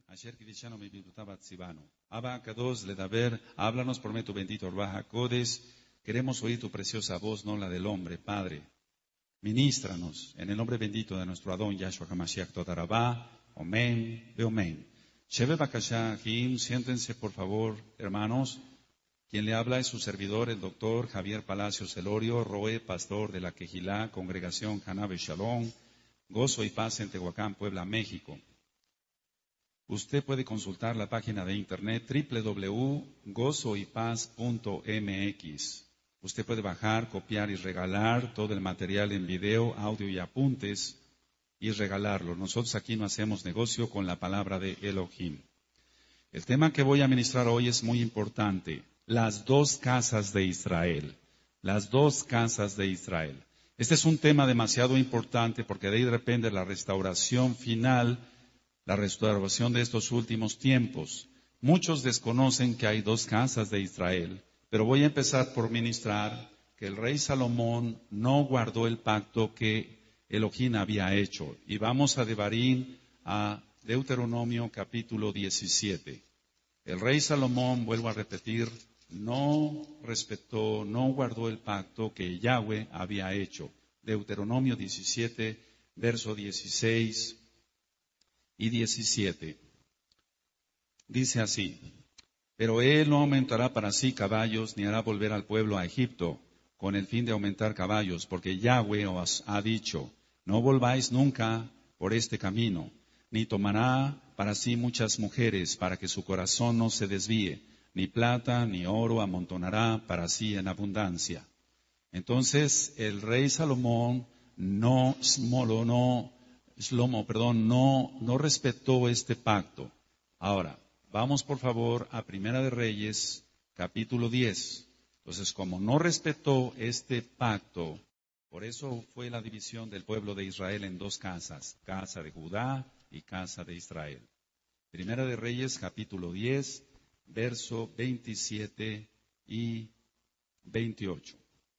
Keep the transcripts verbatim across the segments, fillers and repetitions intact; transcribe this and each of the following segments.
Ayer Kidishano mi bibutabat Sibano. Abba Kados le daber, háblanos por medio tu bendito Orbaja Codes. Queremos oír tu preciosa voz, no la del hombre, Padre. Ministranos en el nombre bendito de nuestro Adón Yahshua HaMashiach Todarabá. Amén, ve amén. Shebe Bakasha Jim, siéntense por favor, hermanos. Quien le habla es su servidor, el doctor Javier Palacios Elorio, Roe, pastor de la Quejilá, Congregación Hanabe Shalom, Gozo y Paz en Tehuacán, Puebla, México. Usted puede consultar la página de internet doble u doble u doble u punto gozo y paz punto m x. Usted puede bajar, copiar y regalar todo el material en video, audio y apuntes y regalarlo. Nosotros aquí no hacemos negocio con la palabra de Elohim. El tema que voy a ministrar hoy es muy importante. Las dos casas de Israel. Las dos casas de Israel. Este es un tema demasiado importante porque de ahí depende la restauración final, la restauración de estos últimos tiempos. Muchos desconocen que hay dos casas de Israel, pero voy a empezar por ministrar que el rey Salomón no guardó el pacto que Elohim había hecho. Y vamos a Devarim, a Deuteronomio capítulo diecisiete. El rey Salomón, vuelvo a repetir, no respetó, no guardó el pacto que Yahweh había hecho. Deuteronomio diecisiete, verso dieciséis y diecisiete. Dice así: pero él no aumentará para sí caballos, ni hará volver al pueblo a Egipto, con el fin de aumentar caballos, porque Yahweh os ha dicho, no volváis nunca por este camino, ni tomará para sí muchas mujeres, para que su corazón no se desvíe, ni plata ni oro amontonará para sí en abundancia. Entonces el rey Salomón no, Smolo, no, Shlomo, perdón, no, no respetó este pacto. Ahora, vamos por favor a Primera de Reyes, capítulo diez. Entonces, como no respetó este pacto, por eso fue la división del pueblo de Israel en dos casas, casa de Judá y casa de Israel. Primera de Reyes, capítulo diez, verso veintisiete y veintiocho.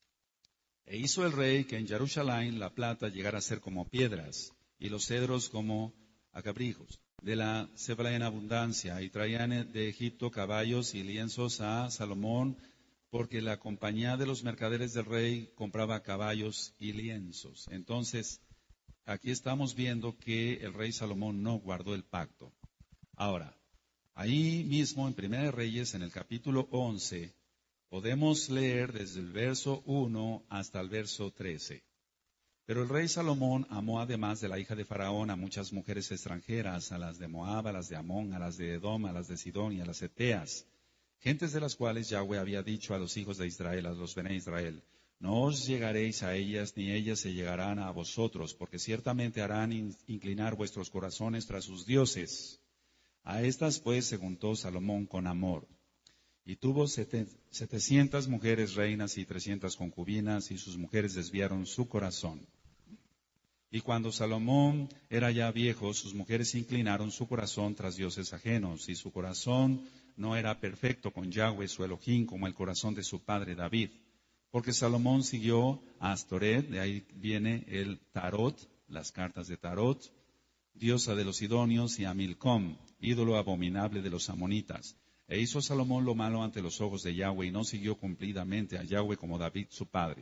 E hizo el rey que en Jerusalén la plata llegara a ser como piedras, y los cedros como acabrijos, de la cebra en abundancia, y traían de Egipto caballos y lienzos a Salomón, porque la compañía de los mercaderes del rey compraba caballos y lienzos. Entonces, aquí estamos viendo que el rey Salomón no guardó el pacto. Ahora, ahí mismo en Primera de Reyes, en el capítulo once, podemos leer desde el verso uno hasta el verso trece. Pero el rey Salomón amó además de la hija de Faraón a muchas mujeres extranjeras, a las de Moab, a las de Amón, a las de Edom, a las de Sidón y a las eteas, gentes de las cuales Yahweh había dicho a los hijos de Israel, a los Bené Israel, no os llegaréis a ellas, ni ellas se llegarán a vosotros, porque ciertamente harán inclinar vuestros corazones tras sus dioses. A estas pues se juntó Salomón con amor, y tuvo setecientas mujeres reinas y trescientas concubinas, y sus mujeres desviaron su corazón. Y cuando Salomón era ya viejo, sus mujeres inclinaron su corazón tras dioses ajenos, y su corazón no era perfecto con Yahweh su Elohim como el corazón de su padre David. Porque Salomón siguió a Astoret, de ahí viene el Tarot, las cartas de Tarot, diosa de los sidonios, y a Milcom, ídolo abominable de los amonitas. E hizo Salomón lo malo ante los ojos de Yahweh, y no siguió cumplidamente a Yahweh como David su padre.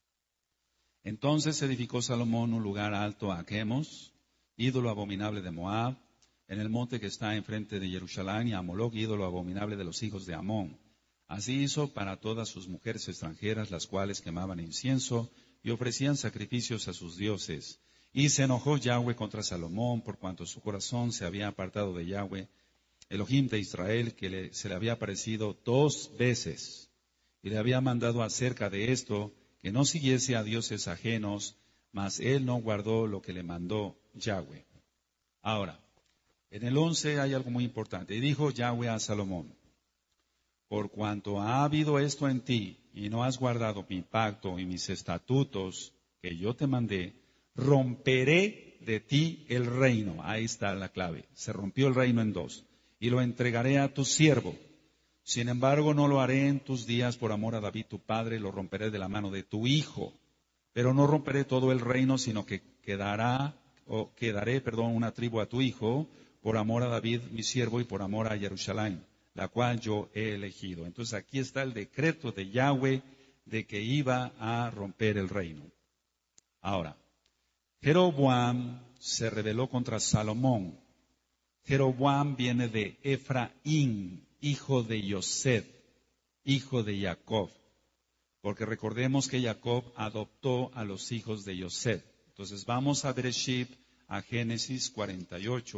Entonces edificó Salomón un lugar alto a Chemos, ídolo abominable de Moab, en el monte que está enfrente de Jerusalén, y a Moloc, ídolo abominable de los hijos de Amón. Así hizo para todas sus mujeres extranjeras, las cuales quemaban incienso y ofrecían sacrificios a sus dioses. Y se enojó Yahweh contra Salomón, por cuanto su corazón se había apartado de Yahweh, Elohim de Israel, que le, se le había aparecido dos veces, y le había mandado acerca de esto, que no siguiese a dioses ajenos, mas él no guardó lo que le mandó Yahweh. Ahora, en el once hay algo muy importante. Y dijo Yahweh a Salomón, por cuanto ha habido esto en ti, y no has guardado mi pacto y mis estatutos que yo te mandé, romperé de ti el reino. Ahí está la clave. Se rompió el reino en dos. Y lo entregaré a tu siervo. Sin embargo, no lo haré en tus días por amor a David tu padre, lo romperé de la mano de tu hijo. Pero no romperé todo el reino, sino que quedará, o quedaré, perdón, una tribu a tu hijo, por amor a David, mi siervo, y por amor a Jerusalén, la cual yo he elegido. Entonces aquí está el decreto de Yahweh de que iba a romper el reino. Ahora, Jeroboam se rebeló contra Salomón. Jeroboam viene de Efraín, hijo de Yosef, hijo de Jacob. Porque recordemos que Jacob adoptó a los hijos de Yosef. Entonces vamos a Bereshit, a Génesis cuarenta y ocho.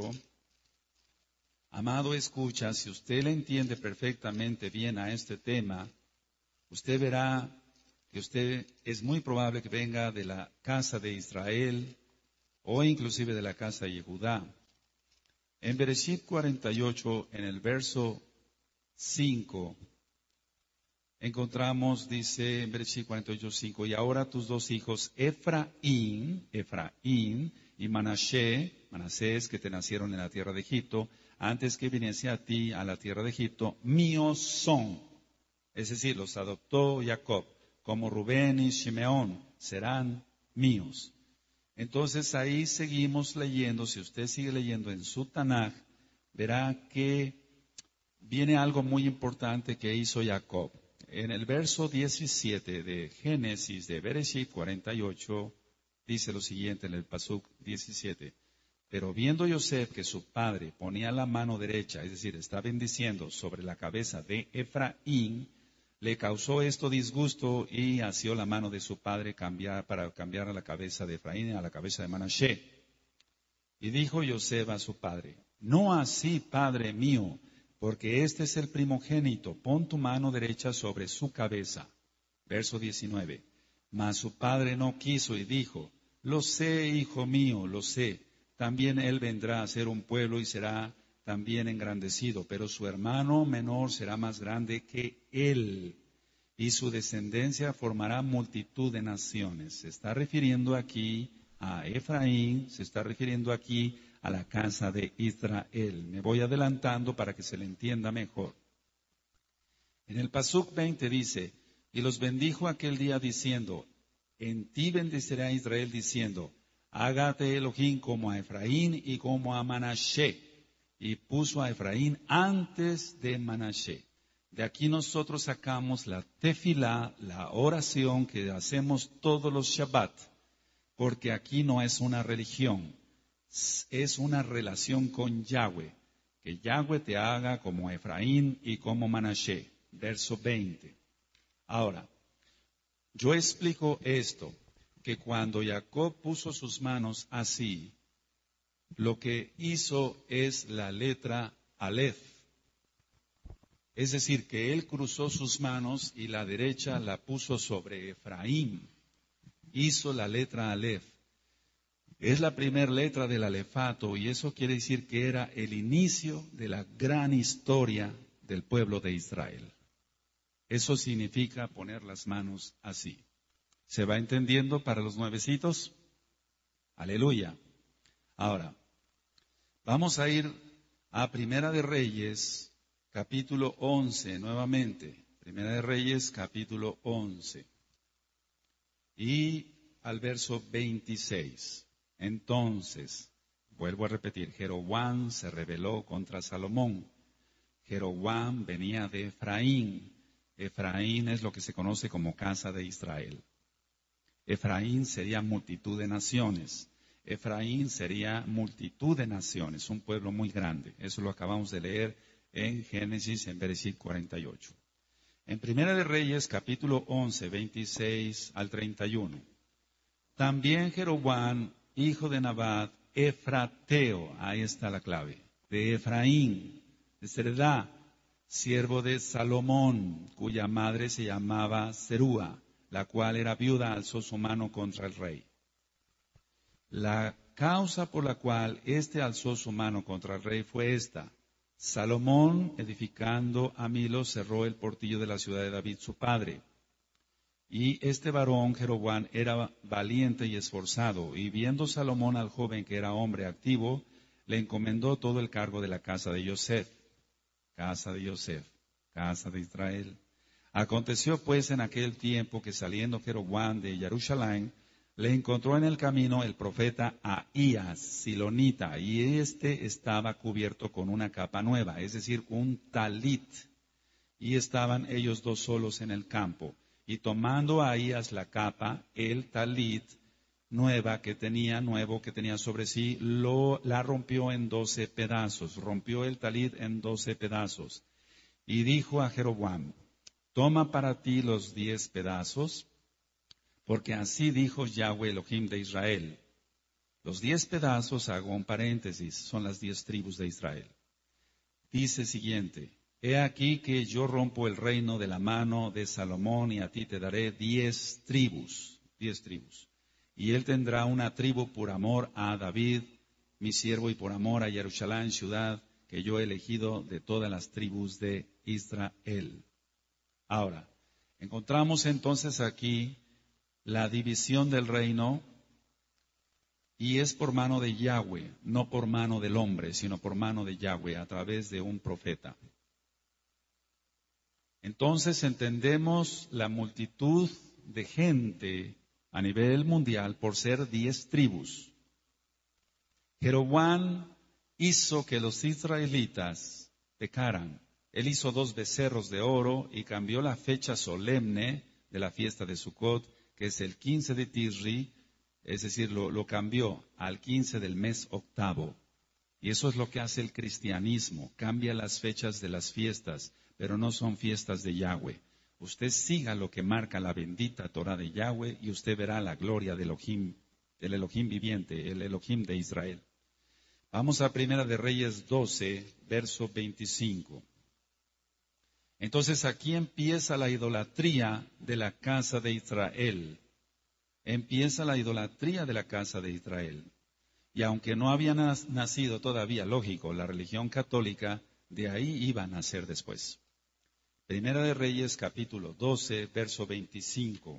Amado, escucha, si usted le entiende perfectamente bien a este tema, usted verá que usted es muy probable que venga de la casa de Israel o inclusive de la casa de Judá. En Bereshit cuarenta y ocho, en el verso cinco, encontramos, dice en Bereshit cuarenta y ocho, cinco, y ahora tus dos hijos, Efraín, Efraín y Manasés, Manasés, que te nacieron en la tierra de Egipto, antes que viniese a ti a la tierra de Egipto, míos son. Es decir, los adoptó Jacob, como Rubén y Simeón, serán míos. Entonces ahí seguimos leyendo, si usted sigue leyendo en su Tanaj, verá que viene algo muy importante que hizo Jacob. En el verso diecisiete de Génesis de Bereshit cuarenta y ocho, dice lo siguiente en el Pasuk diecisiete. Pero viendo Yosef que su padre ponía la mano derecha, es decir, está bendiciendo sobre la cabeza de Efraín, le causó esto disgusto y asió la mano de su padre cambiar, para cambiar a la cabeza de Efraín a la cabeza de Manasés. Y dijo Yosef a su padre, no así, padre mío, porque este es el primogénito, pon tu mano derecha sobre su cabeza. Verso diecinueve. Mas su padre no quiso y dijo, lo sé, hijo mío, lo sé. También él vendrá a ser un pueblo y será también engrandecido, pero su hermano menor será más grande que él, y su descendencia formará multitud de naciones. Se está refiriendo aquí a Efraín, se está refiriendo aquí a la casa de Israel. Me voy adelantando para que se le entienda mejor. En el Pasuk veinte dice, y los bendijo aquel día diciendo, en ti bendecirá Israel diciendo, hágate Elohim como a Efraín y como a Manasés. Y puso a Efraín antes de Manasés. De aquí nosotros sacamos la tefilá, la oración que hacemos todos los Shabbat. Porque aquí no es una religión, es una relación con Yahweh. Que Yahweh te haga como Efraín y como Manasés. Verso veinte. Ahora, yo explico esto, que cuando Jacob puso sus manos así, lo que hizo es la letra Aleph. Es decir, que él cruzó sus manos y la derecha la puso sobre Efraín. Hizo la letra Aleph. Es la primera letra del alefato y eso quiere decir que era el inicio de la gran historia del pueblo de Israel. Eso significa poner las manos así. ¿Se va entendiendo para los nuevecitos? Aleluya. Ahora, vamos a ir a Primera de Reyes, capítulo once, nuevamente. Primera de Reyes, capítulo once. Y al verso veintiséis. Entonces, vuelvo a repetir, Jeroboam se rebeló contra Salomón. Jeroboam venía de Efraín. Efraín es lo que se conoce como casa de Israel. Efraín sería multitud de naciones. Efraín sería multitud de naciones, un pueblo muy grande. Eso lo acabamos de leer en Génesis, en Bereshit cuarenta y ocho. En Primera de Reyes, capítulo once, veintiséis al treinta y uno. También Jeroboam, hijo de Nabat, Efrateo, ahí está la clave, de Efraín, de Seredá, siervo de Salomón, cuya madre se llamaba Serúa, la cual era viuda, alzó su mano contra el rey. La causa por la cual éste alzó su mano contra el rey fue esta. Salomón, edificando a Milo, cerró el portillo de la ciudad de David, su padre. Y este varón, Jeroboam, era valiente y esforzado, y viendo Salomón al joven que era hombre activo, le encomendó todo el cargo de la casa de Yosef. Casa de Yosef, casa de Israel. Aconteció pues en aquel tiempo que saliendo Jeroboam de Jerusalén, le encontró en el camino el profeta Ahías, silonita, y este estaba cubierto con una capa nueva, es decir, un talit. Y estaban ellos dos solos en el campo. Y tomando a Ahías la capa, el talit nueva que tenía, nuevo que tenía sobre sí, lo, la rompió en doce pedazos. Rompió el talit en doce pedazos. Y dijo a Jeroboam, toma para ti los diez pedazos, porque así dijo Yahweh Elohim de Israel. Los diez pedazos, hago un paréntesis, son las diez tribus de Israel. Dice siguiente, he aquí que yo rompo el reino de la mano de Salomón y a ti te daré diez tribus, diez tribus. Y él tendrá una tribu por amor a David, mi siervo, y por amor a Jerusalén, ciudad que yo he elegido de todas las tribus de Israel. Ahora, encontramos entonces aquí la división del reino, y es por mano de Yahweh, no por mano del hombre, sino por mano de Yahweh, a través de un profeta. Entonces entendemos la multitud de gente a nivel mundial por ser diez tribus. Jeroboam hizo que los israelitas pecaran. Él hizo dos becerros de oro y cambió la fecha solemne de la fiesta de Sucot, que es el quince de Tisri, es decir, lo, lo cambió al quince del mes octavo. Y eso es lo que hace el cristianismo, cambia las fechas de las fiestas, pero no son fiestas de Yahweh. Usted siga lo que marca la bendita Torah de Yahweh y usted verá la gloria del Elohim, del Elohim viviente, el Elohim de Israel. Vamos a Primera de Reyes doce, verso veinticinco. Entonces aquí empieza la idolatría de la casa de Israel. Empieza la idolatría de la casa de Israel. Y aunque no había nacido todavía, lógico, la religión católica, de ahí iba a nacer después. Primera de Reyes, capítulo doce, verso veinticinco.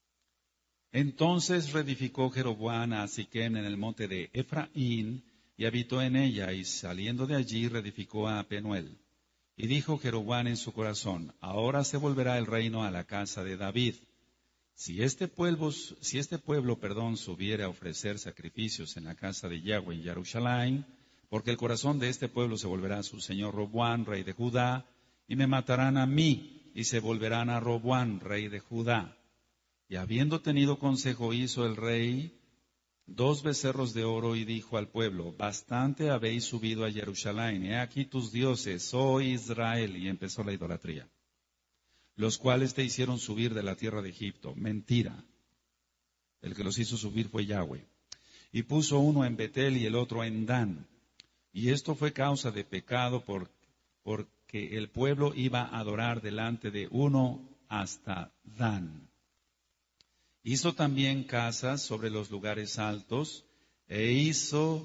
Entonces reedificó Jeroboam a Siquem en el monte de Efraín, y habitó en ella, y saliendo de allí reedificó a Penuel. Y dijo Jeroboam en su corazón, ahora se volverá el reino a la casa de David. Si este pueblo, si este pueblo, perdón, subiera a ofrecer sacrificios en la casa de Yahweh en Jerusalén, porque el corazón de este pueblo se volverá a su señor Roboam, rey de Judá, y me matarán a mí, y se volverán a Roboam, rey de Judá. Y habiendo tenido consejo, hizo el rey dos becerros de oro, y dijo al pueblo, bastante habéis subido a Jerusalén, he aquí tus dioses, oh Israel, y empezó la idolatría, los cuales te hicieron subir de la tierra de Egipto. Mentira. El que los hizo subir fue Yahweh. Y puso uno en Betel y el otro en Dan. Y esto fue causa de pecado por, porque el pueblo iba a adorar delante de uno hasta Dan. Hizo también casas sobre los lugares altos e hizo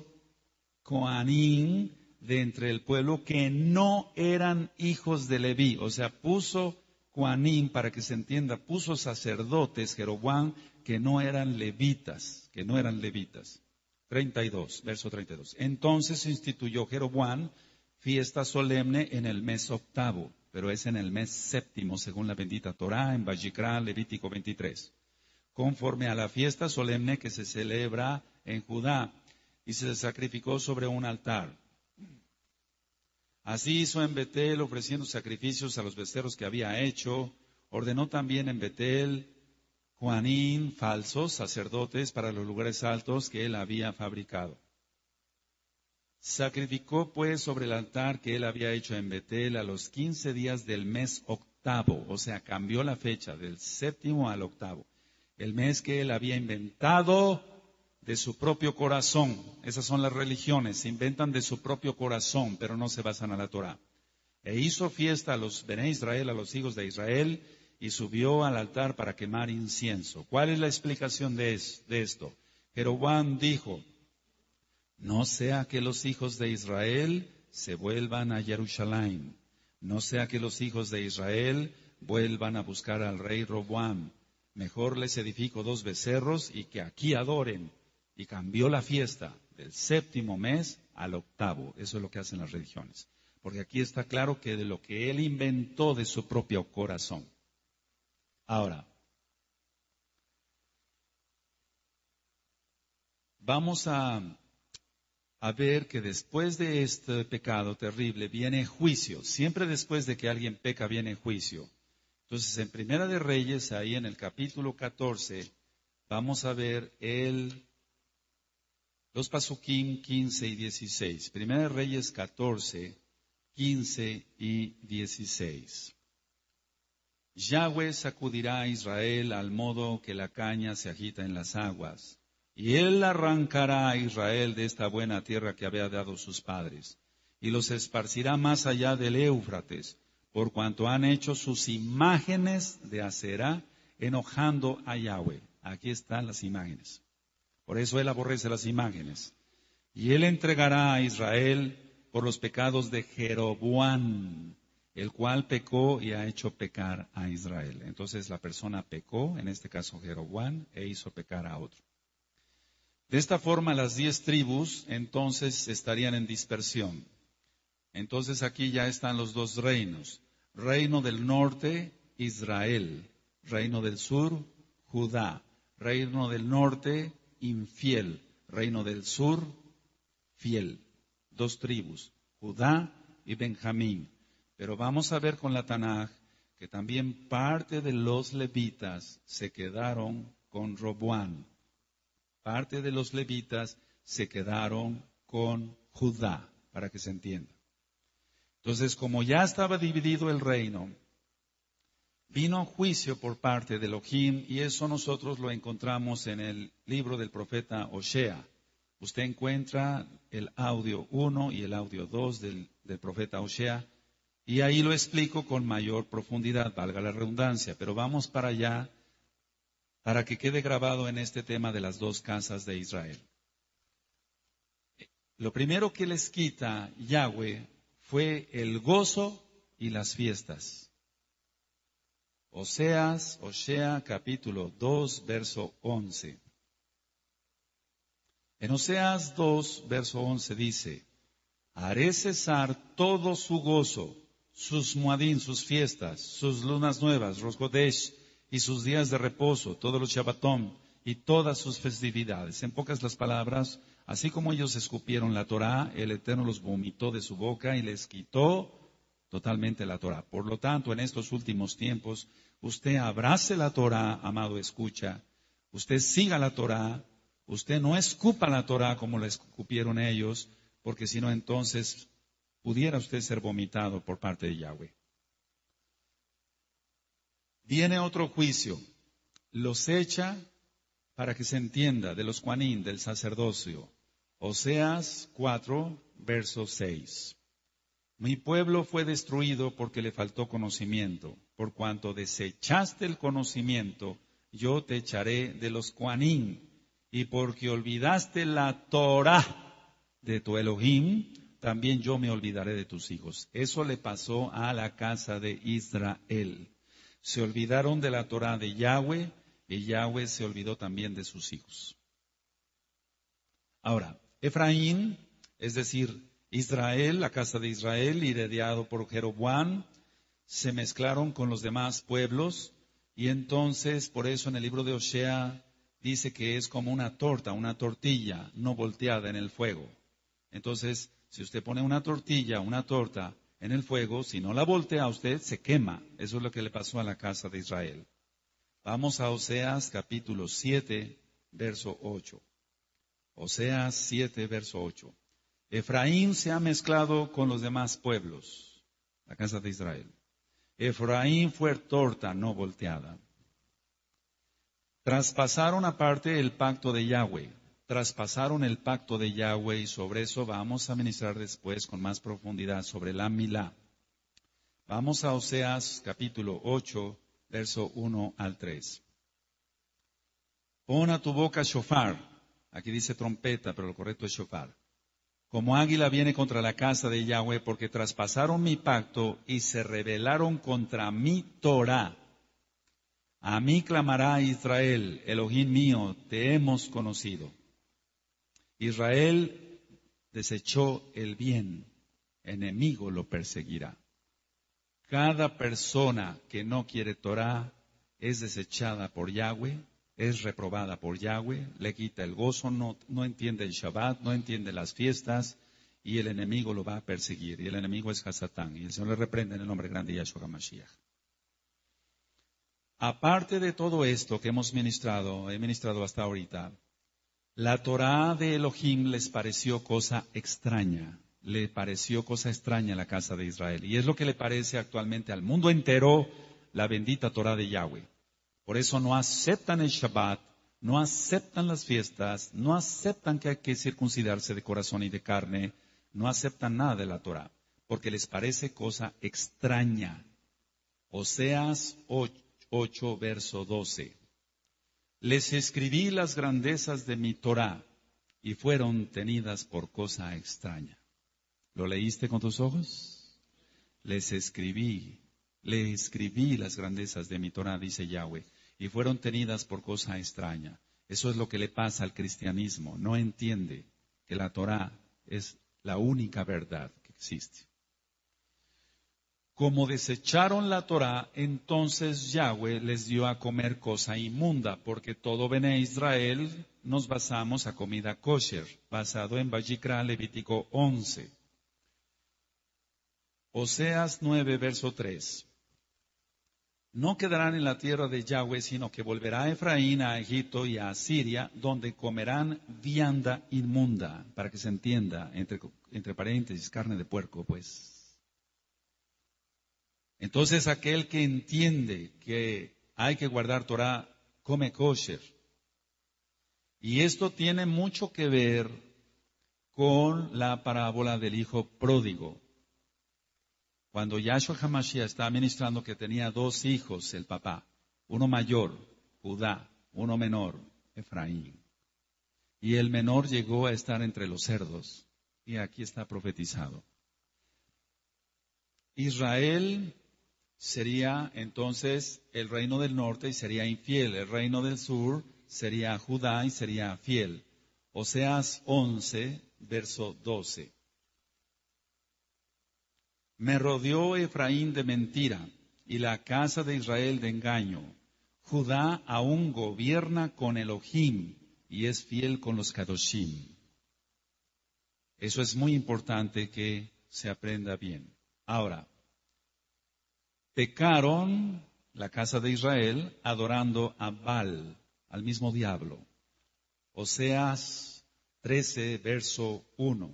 coanín de entre el pueblo que no eran hijos de Leví. O sea, puso Juanín, para que se entienda, puso sacerdotes, Jeroboam, que no eran levitas, que no eran levitas. treinta y dos, verso treinta y dos. Entonces instituyó Jeroboam fiesta solemne en el mes octavo, pero es en el mes séptimo, según la bendita Torá, en Vayikra, Levítico veintitrés, conforme a la fiesta solemne que se celebra en Judá, y se sacrificó sobre un altar. Así hizo en Betel, ofreciendo sacrificios a los becerros que había hecho. Ordenó también en Betel Juanín, falsos sacerdotes para los lugares altos que él había fabricado. Sacrificó pues sobre el altar que él había hecho en Betel a los quince días del mes octavo, o sea, cambió la fecha del séptimo al octavo, el mes que él había inventado de su propio corazón. Esas son las religiones, se inventan de su propio corazón, pero no se basan a la Torá. E hizo fiesta a los Bené Israel, a los hijos de Israel, y subió al altar para quemar incienso. ¿Cuál es la explicación de, es, de esto? Jeroboam dijo, no sea que los hijos de Israel se vuelvan a Jerusalén, no sea que los hijos de Israel vuelvan a buscar al rey Roboam. Mejor les edifico dos becerros y que aquí adoren. Y cambió la fiesta del séptimo mes al octavo. Eso es lo que hacen las religiones. Porque aquí está claro que de lo que él inventó de su propio corazón. Ahora, vamos a, a ver que después de este pecado terrible viene juicio. Siempre después de que alguien peca viene juicio. Entonces, en Primera de Reyes, ahí en el capítulo catorce, vamos a ver el, los pasuquín quince y dieciséis. Primera de Reyes catorce, quince y dieciséis. Yahweh sacudirá a Israel al modo que la caña se agita en las aguas, y él arrancará a Israel de esta buena tierra que había dado sus padres, y los esparcirá más allá del Éufrates, por cuanto han hecho sus imágenes de Aserá, enojando a Yahweh. Aquí están las imágenes. Por eso él aborrece las imágenes. Y él entregará a Israel por los pecados de Jeroboam, el cual pecó y ha hecho pecar a Israel. Entonces la persona pecó, en este caso Jeroboam, e hizo pecar a otro. De esta forma las diez tribus entonces estarían en dispersión. Entonces aquí ya están los dos reinos. Reino del norte, Israel. Reino del sur, Judá. Reino del norte, infiel. Reino del sur, fiel. Dos tribus, Judá y Benjamín. Pero vamos a ver con la Tanaj que también parte de los levitas se quedaron con Roboam. Parte de los levitas se quedaron con Judá, para que se entienda. Entonces, como ya estaba dividido el reino, vino juicio por parte de Elohim, y eso nosotros lo encontramos en el libro del profeta Osea. Usted encuentra el audio uno y el audio dos del, del profeta Osea, y ahí lo explico con mayor profundidad, valga la redundancia, pero vamos para allá para que quede grabado en este tema de las dos casas de Israel. Lo primero que les quita Yahweh fue el gozo y las fiestas. Oseas, Osea, capítulo dos, verso once. En Oseas dos, verso once dice, haré cesar todo su gozo, sus muadín, sus fiestas, sus lunas nuevas, Rosh Chodesh, y sus días de reposo, todos los Shabbatón, y todas sus festividades. En pocas las palabras, así como ellos escupieron la Torá, el Eterno los vomitó de su boca y les quitó totalmente la Torá. Por lo tanto, en estos últimos tiempos, usted abrace la Torá, amado escucha, usted siga la Torá, usted no escupa la Torá como la escupieron ellos, porque si no, entonces pudiera usted ser vomitado por parte de Yahweh. Viene otro juicio, los echa para que se entienda de los Juanín, del sacerdocio. Oseas cuatro, verso seis. Mi pueblo fue destruido porque le faltó conocimiento. Por cuanto desechaste el conocimiento, yo te echaré de los Juanín. Y porque olvidaste la Torá de tu Elohim, también yo me olvidaré de tus hijos. Eso le pasó a la casa de Israel. Se olvidaron de la Torá de Yahweh, y Yahweh se olvidó también de sus hijos. Ahora, Efraín, es decir, Israel, la casa de Israel, liderado por Jeroboam, se mezclaron con los demás pueblos, y entonces, por eso en el libro de Osea, dice que es como una torta, una tortilla no volteada en el fuego. Entonces, si usted pone una tortilla, una torta en el fuego, si no la voltea usted, se quema. Eso es lo que le pasó a la casa de Israel. Vamos a Oseas capítulo siete, verso ocho. Oseas siete, verso ocho. Efraín se ha mezclado con los demás pueblos, la casa de Israel. Efraín fue torta no volteada. Traspasaron aparte el pacto de Yahweh. Traspasaron el pacto de Yahweh, y sobre eso vamos a ministrar después con más profundidad sobre la Milá. Vamos a Oseas capítulo ocho, verso uno al tres. Pon a tu boca shofar. Aquí dice trompeta, pero lo correcto es shofar. Como águila viene contra la casa de Yahweh, porque traspasaron mi pacto y se rebelaron contra mi Torá. A mí clamará Israel, Elohim mío, te hemos conocido. Israel desechó el bien, enemigo lo perseguirá. Cada persona que no quiere Torá es desechada por Yahweh es reprobada por Yahweh, le quita el gozo, no, no entiende el Shabbat, no entiende las fiestas, y el enemigo lo va a perseguir. Y el enemigo es Hasatán, y el Señor le reprende en el nombre grande de Yahshua HaMashiach. Aparte de todo esto que hemos ministrado, he ministrado hasta ahorita, la Torá de Elohim les pareció cosa extraña, le pareció cosa extraña a la casa de Israel. Y es lo que le parece actualmente al mundo entero la bendita Torá de Yahweh. Por eso no aceptan el Shabbat, no aceptan las fiestas, no aceptan que hay que circuncidarse de corazón y de carne, no aceptan nada de la Torá, porque les parece cosa extraña. Oseas ocho, verso doce. Les escribí las grandezas de mi Torá y fueron tenidas por cosa extraña. ¿Lo leíste con tus ojos? Les escribí, le escribí las grandezas de mi Torá, dice Yahweh, y fueron tenidas por cosa extraña. Eso es lo que le pasa al cristianismo. No entiende que la Torá es la única verdad que existe. Como desecharon la Torá, entonces Yahweh les dio a comer cosa inmunda, porque todo Bene Israel nos basamos a comida kosher, basado en Vayikra, Levítico once. Oseas nueve, verso tres. No quedarán en la tierra de Yahweh, sino que volverá Efraín a Egipto y a Asiria, donde comerán vianda inmunda, para que se entienda, entre, entre paréntesis, carne de puerco, pues. Entonces aquel que entiende que hay que guardar Torah, come kosher. Y esto tiene mucho que ver con la parábola del hijo pródigo. Cuando Yahshua HaMashiach estaba ministrando que tenía dos hijos, el papá, uno mayor, Judá, uno menor, Efraín. Y el menor llegó a estar entre los cerdos. Y aquí está profetizado. Israel sería entonces el reino del norte y sería infiel. El reino del sur sería Judá y sería fiel. Oseas once, verso doce. Me rodeó Efraín de mentira y la casa de Israel de engaño. Judá aún gobierna con Elohim y es fiel con los Kadoshim. Eso es muy importante que se aprenda bien. Ahora, pecaron la casa de Israel adorando a Baal, al mismo diablo. Oseas trece, verso uno.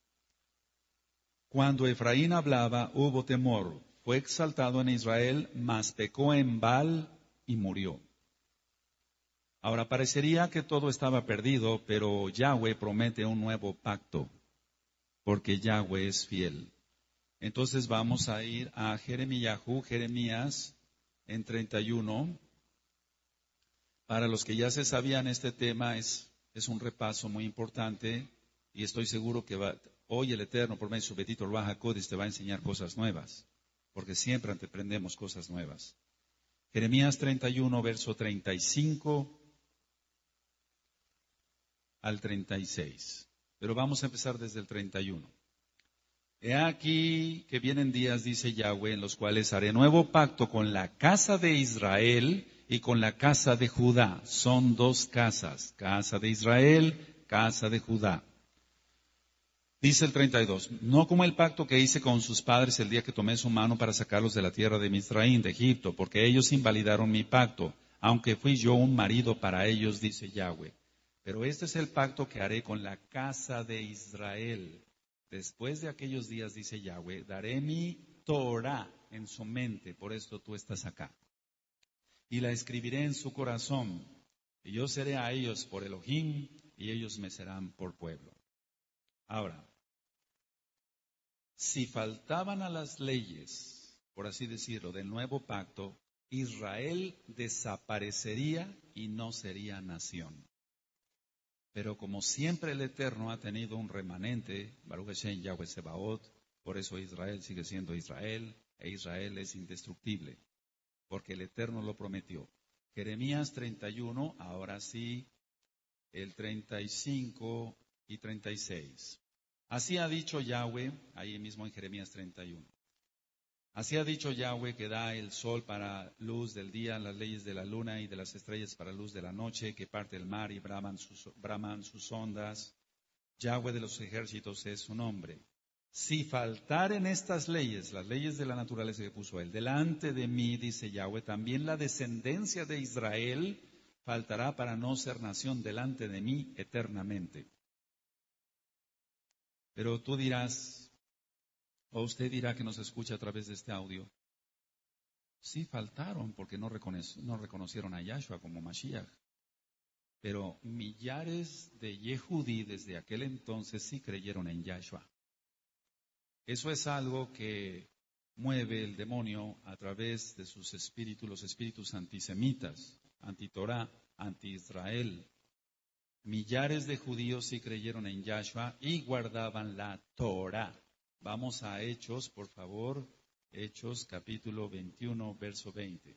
Cuando Efraín hablaba, hubo temor. Fue exaltado en Israel, mas pecó en Baal y murió. Ahora, parecería que todo estaba perdido, pero Yahweh promete un nuevo pacto, porque Yahweh es fiel. Entonces vamos a ir a Jeremías, Jeremías en treinta y uno. Para los que ya se sabían este tema, es, es un repaso muy importante y estoy seguro que va, hoy el Eterno, por medio de su bendito Ruach HaKodesh, te va a enseñar cosas nuevas, porque siempre aprendemos cosas nuevas. Jeremías treinta y uno, verso treinta y cinco al treinta y seis. Pero vamos a empezar desde el treinta y uno. He aquí que vienen días, dice Yahweh, en los cuales haré nuevo pacto con la casa de Israel y con la casa de Judá. Son dos casas, casa de Israel, casa de Judá. Dice el treinta y dos, no como el pacto que hice con sus padres el día que tomé su mano para sacarlos de la tierra de Misraín, de Egipto, porque ellos invalidaron mi pacto, aunque fui yo un marido para ellos, dice Yahweh. Pero este es el pacto que haré con la casa de Israel. Después de aquellos días, dice Yahweh, daré mi Torah en su mente, por esto tú estás acá. Y la escribiré en su corazón, y yo seré a ellos por Elohim, y ellos me serán por pueblo. Ahora, si faltaban a las leyes, por así decirlo, del nuevo pacto, Israel desaparecería y no sería nación. Pero como siempre el Eterno ha tenido un remanente, Baruch Hashem Yahweh Sebaot, por eso Israel sigue siendo Israel, e Israel es indestructible, porque el Eterno lo prometió. Jeremías treinta y uno, ahora sí, el treinta y cinco y treinta y seis. Así ha dicho Yahweh, ahí mismo en Jeremías treinta y uno. Así ha dicho Yahweh, que da el sol para luz del día, las leyes de la luna y de las estrellas para luz de la noche, que parte el mar y braman sus, braman sus ondas. Yahweh de los ejércitos es su nombre. Si faltaren estas leyes, las leyes de la naturaleza que puso él, delante de mí, dice Yahweh, también la descendencia de Israel faltará para no ser nación delante de mí eternamente. Pero tú dirás, o usted dirá que nos escucha a través de este audio, sí faltaron porque no, reconoc- no reconocieron a Yahshua como Mashiach. Pero millares de Yehudí desde aquel entonces sí creyeron en Yahshua. Eso es algo que mueve el demonio a través de sus espíritus, los espíritus antisemitas, anti-Torah, anti-Israel. Millares de judíos sí creyeron en Yahshua y guardaban la Torah. Vamos a Hechos, por favor. Hechos capítulo veintiuno, verso veinte.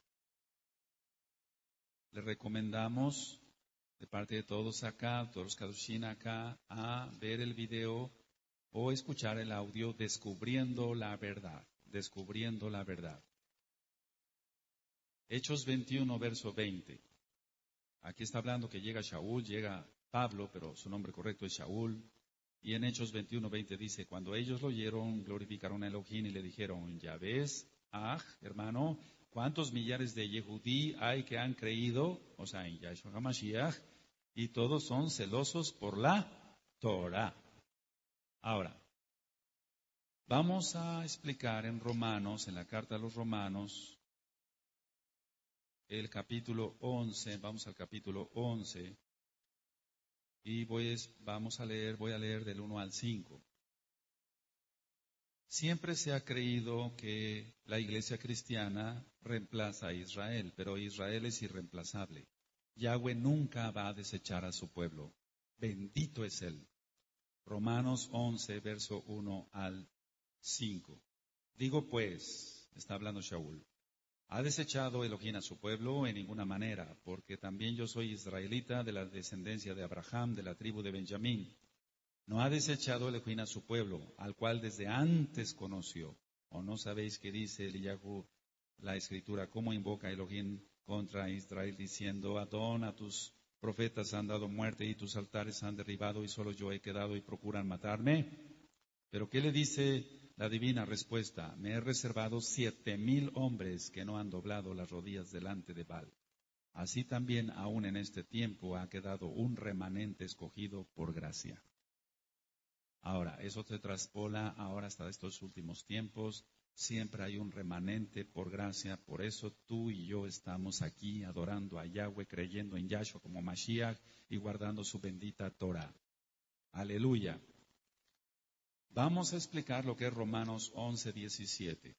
Le recomendamos, de parte de todos acá, todos los Kadushin acá, a ver el video o escuchar el audio Descubriendo la Verdad. Descubriendo la Verdad. Hechos veintiuno, verso veinte. Aquí está hablando que llega Shaul, llega Pablo, pero su nombre correcto es Shaul. Y en Hechos veintiuno, veinte dice, cuando ellos lo oyeron, glorificaron a Elohim y le dijeron, ya ves, ah, hermano, ¿cuántos millares de Yehudí hay que han creído? O sea, en Yahshua HaMashiach, y todos son celosos por la Torah. Ahora, vamos a explicar en Romanos, en la carta a los Romanos, el capítulo once, vamos al capítulo once, y voy, vamos a leer, voy a leer del uno al cinco. Siempre se ha creído que la iglesia cristiana reemplaza a Israel, pero Israel es irreemplazable. Yahweh nunca va a desechar a su pueblo. Bendito es Él. Romanos once, verso uno al cinco. Digo pues, está hablando Shaul, ¿ha desechado Elohim a su pueblo? En ninguna manera, porque también yo soy israelita de la descendencia de Abraham, de la tribu de Benjamín. ¿No ha desechado Elohim a su pueblo, al cual desde antes conoció? ¿O no sabéis qué dice Eliyahu, la escritura, cómo invoca Elohim contra Israel, diciendo, Adón, a tus profetas han dado muerte y tus altares han derribado y solo yo he quedado y procuran matarme? Pero ¿qué le dice la divina respuesta? Me he reservado siete mil hombres que no han doblado las rodillas delante de Baal. Así también aún en este tiempo ha quedado un remanente escogido por gracia. Ahora, eso se traspola ahora hasta estos últimos tiempos. Siempre hay un remanente por gracia. Por eso tú y yo estamos aquí adorando a Yahweh, creyendo en Yahshua como Mashiach y guardando su bendita Torah. Aleluya. Vamos a explicar lo que es Romanos once, diecisiete.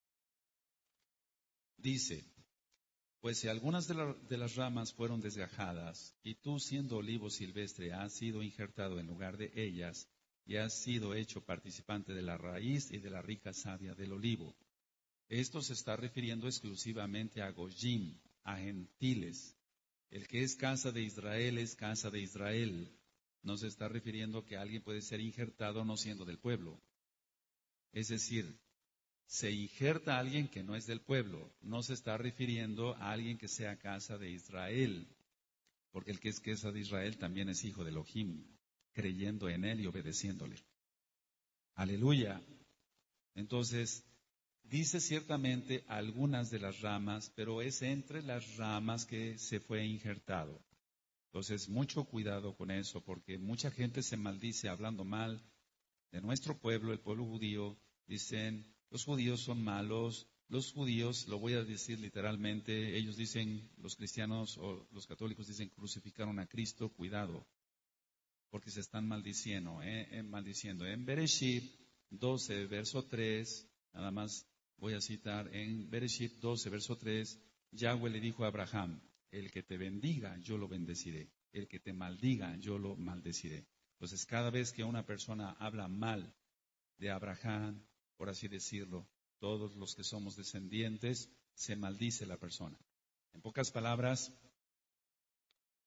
Dice, pues si algunas de, la, de las ramas fueron desgajadas, y tú siendo olivo silvestre has sido injertado en lugar de ellas, y has sido hecho participante de la raíz y de la rica savia del olivo. Esto se está refiriendo exclusivamente a Gojim, a gentiles. El que es casa de Israel es casa de Israel. No se está refiriendo que alguien puede ser injertado no siendo del pueblo. Es decir, se injerta a alguien que no es del pueblo. No se está refiriendo a alguien que sea casa de Israel. Porque el que es casa de Israel también es hijo de Elohim, creyendo en él y obedeciéndole. Aleluya. Entonces, dice ciertamente algunas de las ramas, pero es entre las ramas que se fue injertado. Entonces, mucho cuidado con eso, porque mucha gente se maldice hablando mal de nuestro pueblo, el pueblo judío. Dicen, los judíos son malos, los judíos, lo voy a decir literalmente, ellos dicen, los cristianos o los católicos dicen, crucificaron a Cristo, cuidado, porque se están maldiciendo, ¿eh? Eh, maldiciendo. En Bereshit doce, verso tres, nada más voy a citar, en Bereshit doce, verso tres, Yahweh le dijo a Abraham, el que te bendiga, yo lo bendeciré, el que te maldiga, yo lo maldeciré. Entonces, cada vez que una persona habla mal de Abraham, por así decirlo, todos los que somos descendientes, se maldice la persona. En pocas palabras,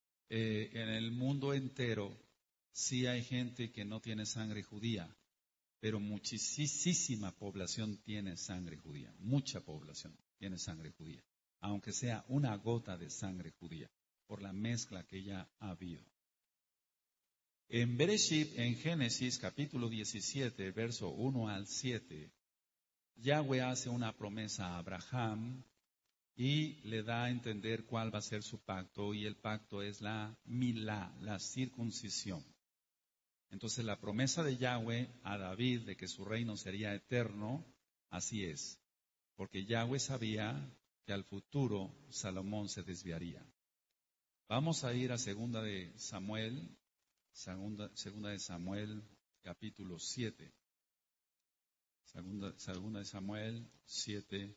eh, en el mundo entero, sí hay gente que no tiene sangre judía, pero muchísima población tiene sangre judía, mucha población tiene sangre judía, aunque sea una gota de sangre judía, por la mezcla que ya ha habido. En Bereshit, en Génesis capítulo diecisiete, verso uno al siete, Yahweh hace una promesa a Abraham y le da a entender cuál va a ser su pacto, y el pacto es la milá, la circuncisión. Entonces la promesa de Yahweh a David de que su reino sería eterno, así es, porque Yahweh sabía que al futuro Salomón se desviaría. Vamos a ir a segunda de Samuel, segunda, segunda de Samuel, capítulo siete. Segunda, segunda de Samuel siete,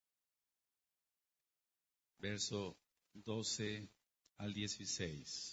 verso doce al dieciséis.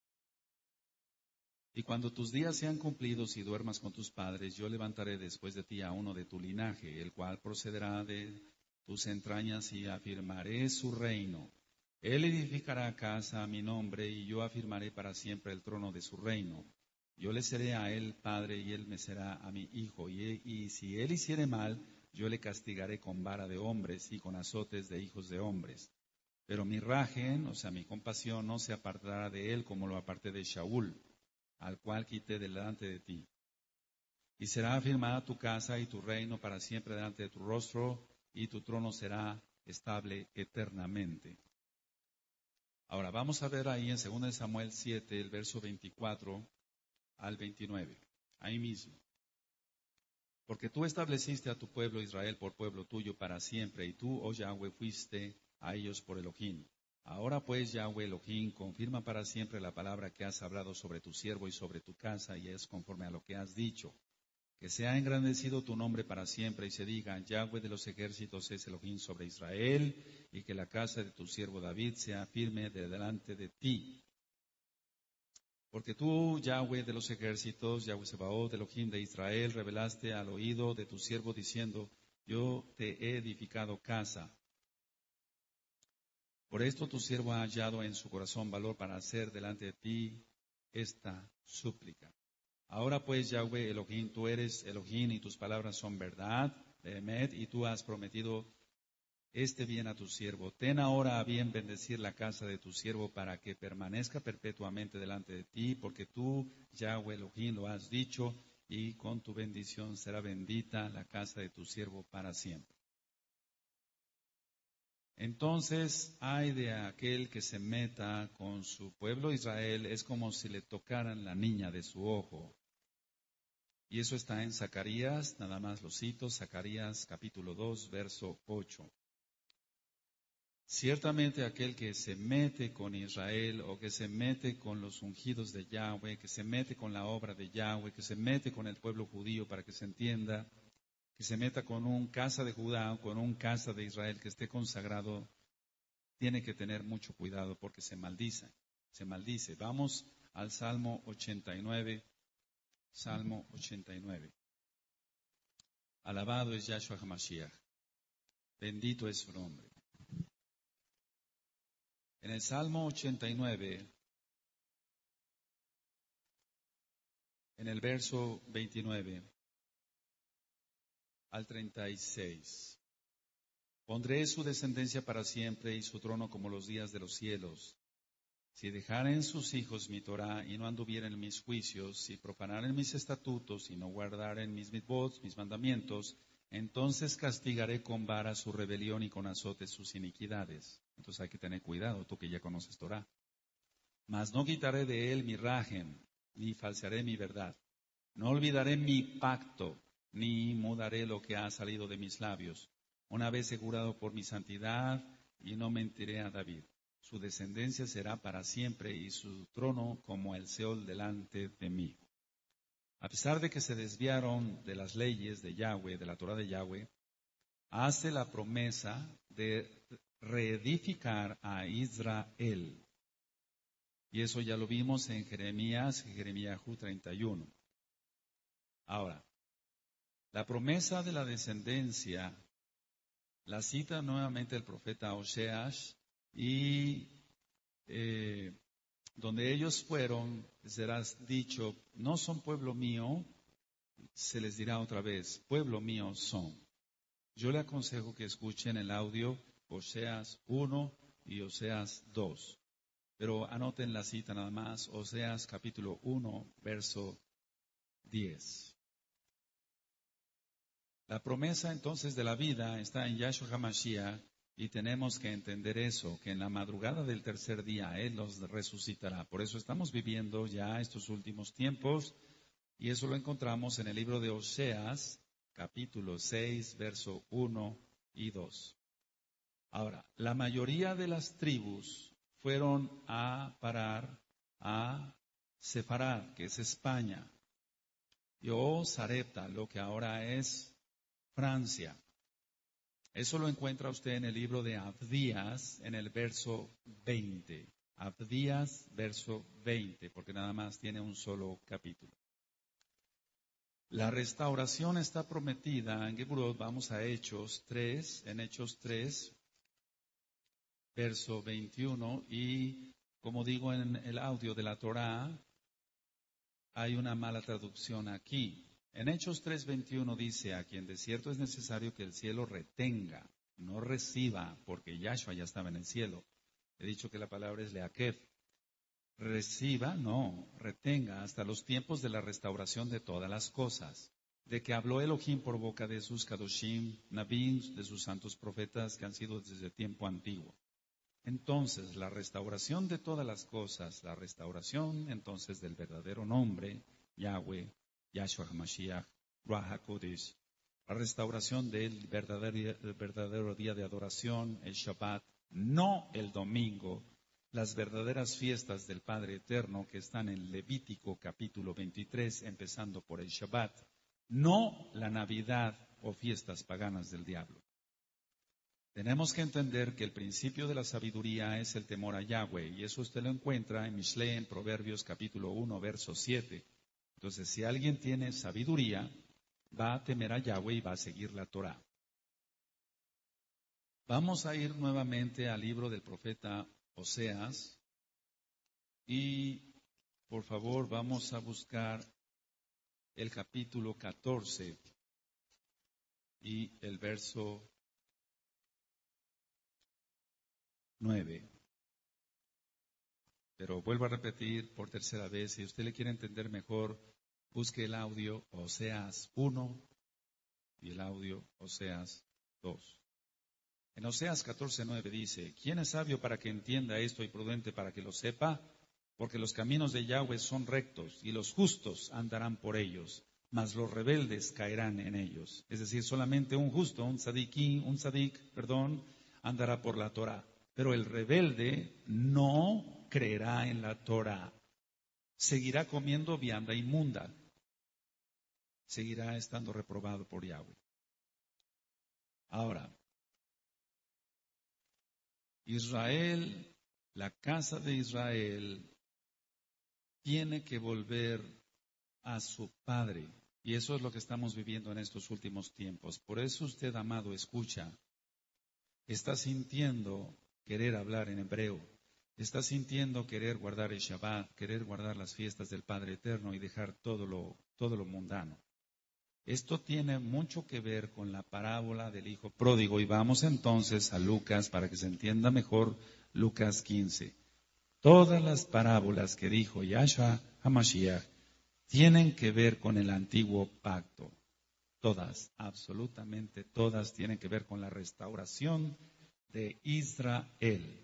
Y cuando tus días sean cumplidos y duermas con tus padres, yo levantaré después de ti a uno de tu linaje, el cual procederá de tus entrañas, y afirmaré su reino. Él edificará casa a mi nombre, y yo afirmaré para siempre el trono de su reino. Yo le seré a él padre, y él me será a mi hijo. Y, y si él hiciere mal, yo le castigaré con vara de hombres y con azotes de hijos de hombres. Pero mi rajen, o sea, mi compasión, no se apartará de él como lo aparté de Shaul, al cual quité delante de ti. Y será afirmada tu casa y tu reino para siempre delante de tu rostro, y tu trono será estable eternamente. Ahora, vamos a ver ahí en segunda de Samuel siete, el verso veinticuatro al veintinueve, ahí mismo. Porque tú estableciste a tu pueblo Israel por pueblo tuyo para siempre, y tú, oh Yahweh, fuiste a ellos por Elohim. Ahora pues, Yahweh Elohim, confirma para siempre la palabra que has hablado sobre tu siervo y sobre tu casa, y es conforme a lo que has dicho. Que sea engrandecido tu nombre para siempre, y se diga, Yahweh de los ejércitos es Elohim sobre Israel, y que la casa de tu siervo David sea firme de delante de ti. Porque tú, Yahweh de los ejércitos, Yahweh Sebaot, Elohim de Israel, revelaste al oído de tu siervo diciendo, yo te he edificado casa. Por esto tu siervo ha hallado en su corazón valor para hacer delante de ti esta súplica. Ahora pues, Yahweh Elohim, tú eres Elohim y tus palabras son verdad, Behemet, y tú has prometido este bien a tu siervo. Ten ahora a bien bendecir la casa de tu siervo para que permanezca perpetuamente delante de ti, porque tú, Yahweh Elohim, lo has dicho, y con tu bendición será bendita la casa de tu siervo para siempre. Entonces, ay de aquel que se meta con su pueblo Israel, es como si le tocaran la niña de su ojo. Y eso está en Zacarías, nada más lo cito, Zacarías capítulo dos, verso ocho. Ciertamente aquel que se mete con Israel, o que se mete con los ungidos de Yahweh, que se mete con la obra de Yahweh, que se mete con el pueblo judío, para que se entienda, que se meta con un casa de Judá o con un casa de Israel que esté consagrado, tiene que tener mucho cuidado porque se maldice, se maldice. Vamos al Salmo ochenta y nueve, Salmo ochenta y nueve. Alabado es Yahshua HaMashiach, bendito es su nombre. En el Salmo ochenta y nueve, en el verso veintinueve al treinta y seis. Pondré su descendencia para siempre y su trono como los días de los cielos. Si dejaren sus hijos mi Torah y no anduvieren en mis juicios, si profanaren mis estatutos y no guardaren mis mitzvot, mis mandamientos, entonces castigaré con vara su rebelión y con azotes sus iniquidades. Entonces hay que tener cuidado, tú que ya conoces Torah. Mas no quitaré de él mi rajem, ni falsearé mi verdad. No olvidaré mi pacto, ni mudaré lo que ha salido de mis labios. Una vez he jurado por mi santidad, y no mentiré a David. Su descendencia será para siempre, y su trono como el Seol delante de mí. A pesar de que se desviaron de las leyes de Yahweh, de la Torah de Yahweh, hace la promesa de reedificar a Israel. Y eso ya lo vimos en Jeremías, Jeremías treinta y uno. Ahora, la promesa de la descendencia la cita nuevamente el profeta Oseas, y eh, donde ellos fueron, serás dicho, no son pueblo mío, se les dirá otra vez, pueblo mío son. Yo le aconsejo que escuchen el audio Oseas uno y Oseas dos. Pero anoten la cita nada más, Oseas capítulo uno, verso diez. La promesa entonces de la vida está en Yahshua HaMashiach y tenemos que entender eso, que en la madrugada del tercer día Él los resucitará. Por eso estamos viviendo ya estos últimos tiempos y eso lo encontramos en el libro de Oseas, capítulo seis, verso uno y dos. Ahora, la mayoría de las tribus fueron a parar a Sefarad, que es España, y o Sarepta, lo que ahora es Francia. Eso lo encuentra usted en el libro de Abdías, en el verso veinte. Abdías, verso veinte, porque nada más tiene un solo capítulo. La restauración está prometida en Geburot. Vamos a Hechos tres, en Hechos tres, verso veintiuno, y como digo en el audio de la Torá, hay una mala traducción aquí. En Hechos tres veintiuno dice, aquí en desierto es necesario que el cielo retenga, no reciba, porque Yahshua ya estaba en el cielo. He dicho que la palabra es leakev. Reciba, no, retenga hasta los tiempos de la restauración de todas las cosas, de que habló Elohim por boca de sus kadoshim, nabim, de sus santos profetas que han sido desde tiempo antiguo. Entonces, la restauración de todas las cosas, la restauración entonces del verdadero nombre, Yahweh, Yahshua HaMashiach, Ruach HaKodesh, la restauración del verdadero, el verdadero día de adoración, el Shabbat, no el domingo, las verdaderas fiestas del Padre Eterno que están en Levítico capítulo veintitrés, empezando por el Shabbat, no la Navidad o fiestas paganas del diablo. Tenemos que entender que el principio de la sabiduría es el temor a Yahweh, y eso usted lo encuentra en Mishle, en Proverbios capítulo uno, verso siete. Entonces, si alguien tiene sabiduría, va a temer a Yahweh y va a seguir la Torah. Vamos a ir nuevamente al libro del profeta Oseas y, por favor, vamos a buscar el capítulo catorce y el verso nueve. Pero vuelvo a repetir por tercera vez, si usted le quiere entender mejor, busque el audio Oseas uno y el audio Oseas dos. En Oseas catorce nueve dice, ¿quién es sabio para que entienda esto y prudente para que lo sepa? Porque los caminos de Yahweh son rectos y los justos andarán por ellos, mas los rebeldes caerán en ellos. Es decir, solamente un justo, un tzadikí, un tzadik, perdón, andará por la Torah. Pero el rebelde no creerá en la Torah. Seguirá comiendo vianda inmunda. Seguirá estando reprobado por Yahweh. Ahora, Israel, la casa de Israel, tiene que volver a su Padre. Y eso es lo que estamos viviendo en estos últimos tiempos. Por eso usted, amado, escucha. Está sintiendo querer hablar en hebreo. Está sintiendo querer guardar el Shabbat, querer guardar las fiestas del Padre Eterno y dejar todo lo, todo lo mundano. Esto tiene mucho que ver con la parábola del hijo pródigo. Y vamos entonces a Lucas para que se entienda mejor Lucas quince. Todas las parábolas que dijo Yahshua HaMashiach tienen que ver con el antiguo pacto. Todas, absolutamente todas tienen que ver con la restauración de Israel.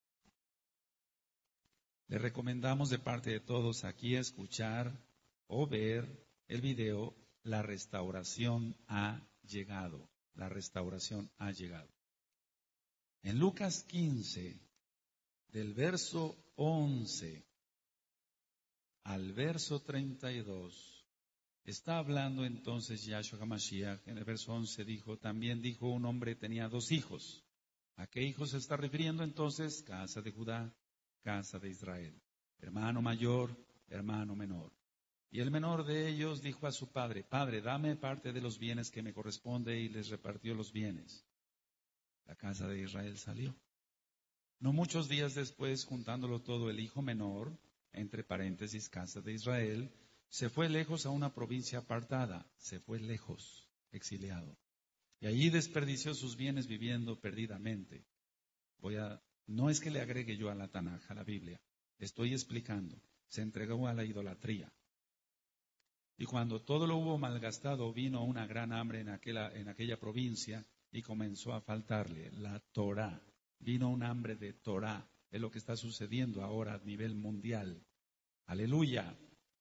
Le recomendamos de parte de todos aquí escuchar o ver el video. La restauración ha llegado. La restauración ha llegado. En Lucas quince, del verso once al verso treinta y dos, está hablando entonces Yahshua HaMashiach. En el verso once dijo, también dijo un hombre tenía dos hijos. ¿A qué hijos se está refiriendo entonces? Casa de Judá, casa de Israel. Hermano mayor, hermano menor. Y el menor de ellos dijo a su padre, Padre, dame parte de los bienes que me corresponde, y les repartió los bienes. La casa de Israel salió. No muchos días después, juntándolo todo, el hijo menor, entre paréntesis, casa de Israel, se fue lejos a una provincia apartada, se fue lejos, exiliado. Y allí desperdició sus bienes viviendo perdidamente. Voy a, no es que le agregue yo a la Tanaj, a la Biblia, estoy explicando. Se entregó a la idolatría. Y cuando todo lo hubo malgastado, vino una gran hambre en aquella, en aquella provincia y comenzó a faltarle la Torá. Vino un hambre de Torá. Es lo que está sucediendo ahora a nivel mundial. Aleluya.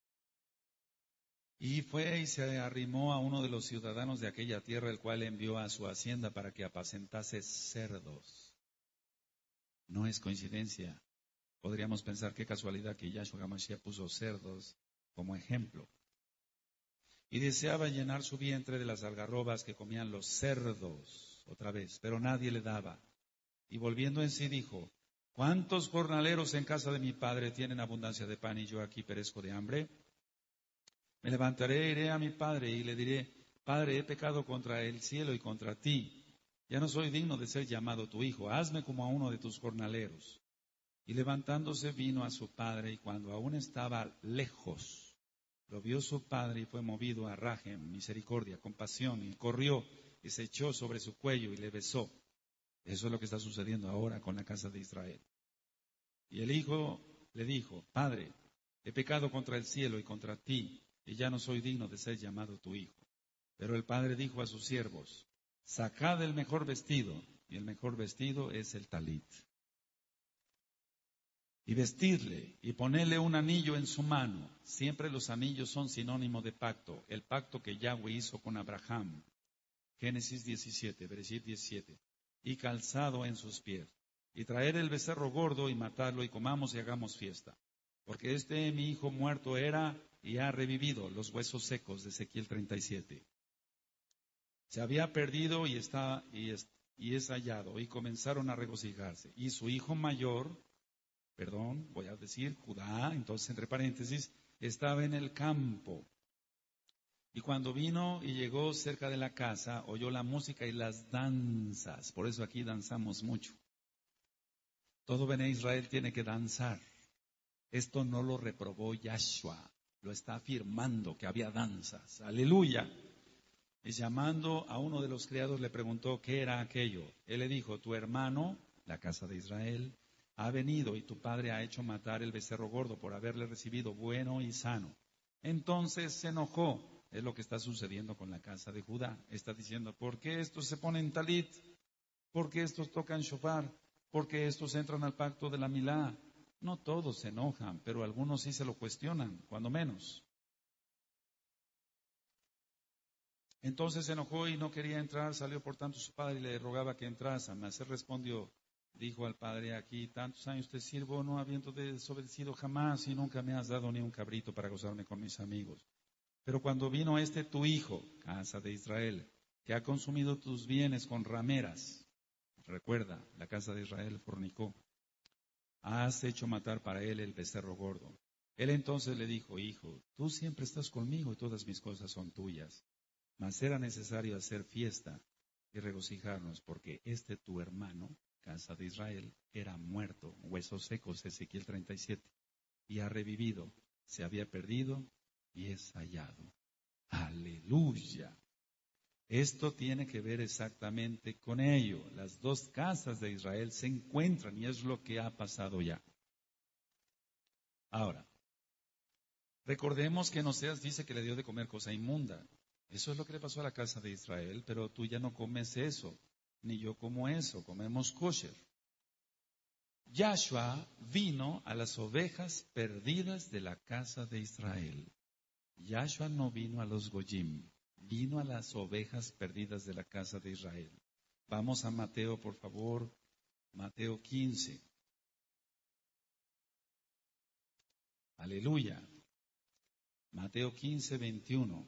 Y fue y se arrimó a uno de los ciudadanos de aquella tierra, el cual envió a su hacienda para que apacentase cerdos. No es coincidencia. Podríamos pensar qué casualidad que Yahshua HaMashiach puso cerdos como ejemplo. Y deseaba llenar su vientre de las algarrobas que comían los cerdos, otra vez, pero nadie le daba. Y volviendo en sí dijo, ¿cuántos jornaleros en casa de mi padre tienen abundancia de pan y yo aquí perezco de hambre? Me levantaré, iré a mi padre y le diré, Padre, he pecado contra el cielo y contra ti. Ya no soy digno de ser llamado tu hijo, hazme como a uno de tus jornaleros. Y levantándose vino a su padre, y cuando aún estaba lejos, lo vio su padre y fue movido a rajem, misericordia, compasión, y corrió y se echó sobre su cuello y le besó. Eso es lo que está sucediendo ahora con la casa de Israel. Y el hijo le dijo, Padre, he pecado contra el cielo y contra ti, y ya no soy digno de ser llamado tu hijo. Pero el padre dijo a sus siervos, sacad el mejor vestido, y el mejor vestido es el talit. Y vestirle, y ponerle un anillo en su mano. Siempre los anillos son sinónimo de pacto. El pacto que Yahweh hizo con Abraham. Génesis diecisiete, versículo diecisiete. Y calzado en sus pies. Y traer el becerro gordo y matarlo y comamos y hagamos fiesta. Porque este mi hijo muerto era y ha revivido, los huesos secos de Ezequiel treinta y siete. Se había perdido y, está, y, es, y es hallado. Y comenzaron a regocijarse. Y su hijo mayor... Perdón, voy a decir Judá, entonces entre paréntesis, estaba en el campo. Y cuando vino y llegó cerca de la casa, oyó la música y las danzas. Por eso aquí danzamos mucho. Todo Bene Israel tiene que danzar. Esto no lo reprobó Yahshua, lo está afirmando que había danzas. Aleluya. Y llamando a uno de los criados le preguntó qué era aquello. Él le dijo, tu hermano, la casa de Israel, ha venido y tu padre ha hecho matar el becerro gordo por haberle recibido bueno y sano. Entonces se enojó. Es lo que está sucediendo con la casa de Judá. Está diciendo, ¿por qué estos se ponen talit? ¿Por qué estos tocan shofar? ¿Por qué estos entran al pacto de la milá? No todos se enojan, pero algunos sí se lo cuestionan, cuando menos. Entonces se enojó y no quería entrar, salió por tanto su padre y le rogaba que entrase. Mas él respondió, dijo al padre, aquí tantos años te sirvo, no habiendo desobedecido jamás, y nunca me has dado ni un cabrito para gozarme con mis amigos. Pero cuando vino este tu hijo, casa de Israel, que ha consumido tus bienes con rameras, recuerda, la casa de Israel fornicó, has hecho matar para él el becerro gordo. Él entonces le dijo, hijo, tú siempre estás conmigo y todas mis cosas son tuyas. Mas era necesario hacer fiesta y regocijarnos, porque este tu hermano, casa de Israel, era muerto, huesos secos, Ezequiel treinta y siete, y ha revivido, se había perdido y es hallado. Aleluya. Esto tiene que ver exactamente con ello. Las dos casas de Israel se encuentran y es lo que ha pasado ya. Ahora, recordemos que en Oseas dice que le dio de comer cosa inmunda. Eso es lo que le pasó a la casa de Israel, pero tú ya no comes eso, ni yo como eso, comemos kosher. Yahshua vino a las ovejas perdidas de la casa de Israel. Yahshua no vino a los goyim, vino a las ovejas perdidas de la casa de Israel. Vamos a Mateo, por favor, Mateo quince. Aleluya. Mateo quince, veintiuno.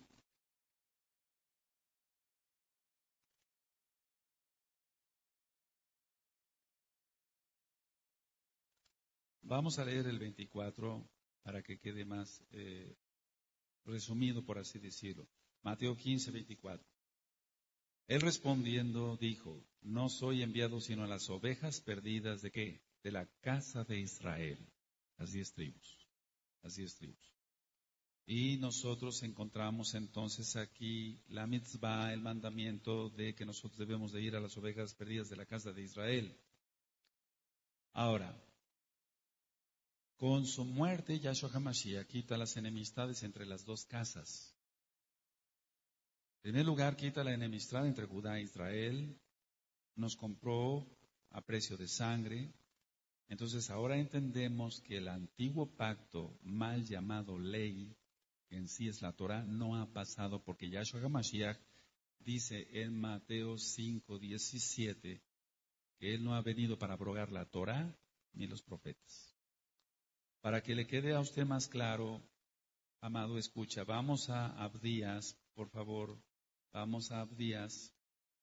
Vamos a leer el veinticuatro para que quede más eh, resumido, por así decirlo. Mateo quince, veinticuatro. Él respondiendo dijo, no soy enviado sino a las ovejas perdidas de qué? De la casa de Israel. Las diez tribus. Las diez tribus. Y nosotros encontramos entonces aquí la mitzvah, el mandamiento de que nosotros debemos de ir a las ovejas perdidas de la casa de Israel. Ahora, con su muerte, Yahshua HaMashiach quita las enemistades entre las dos casas. En primer lugar, quita la enemistad entre Judá e Israel. Nos compró a precio de sangre. Entonces ahora entendemos que el antiguo pacto, mal llamado ley, que en sí es la Torah, no ha pasado porque Yahshua HaMashiach dice en Mateo cinco diecisiete que Él no ha venido para abrogar la Torah ni los profetas. Para que le quede a usted más claro, amado, escucha, vamos a Abdías, por favor, vamos a Abdías.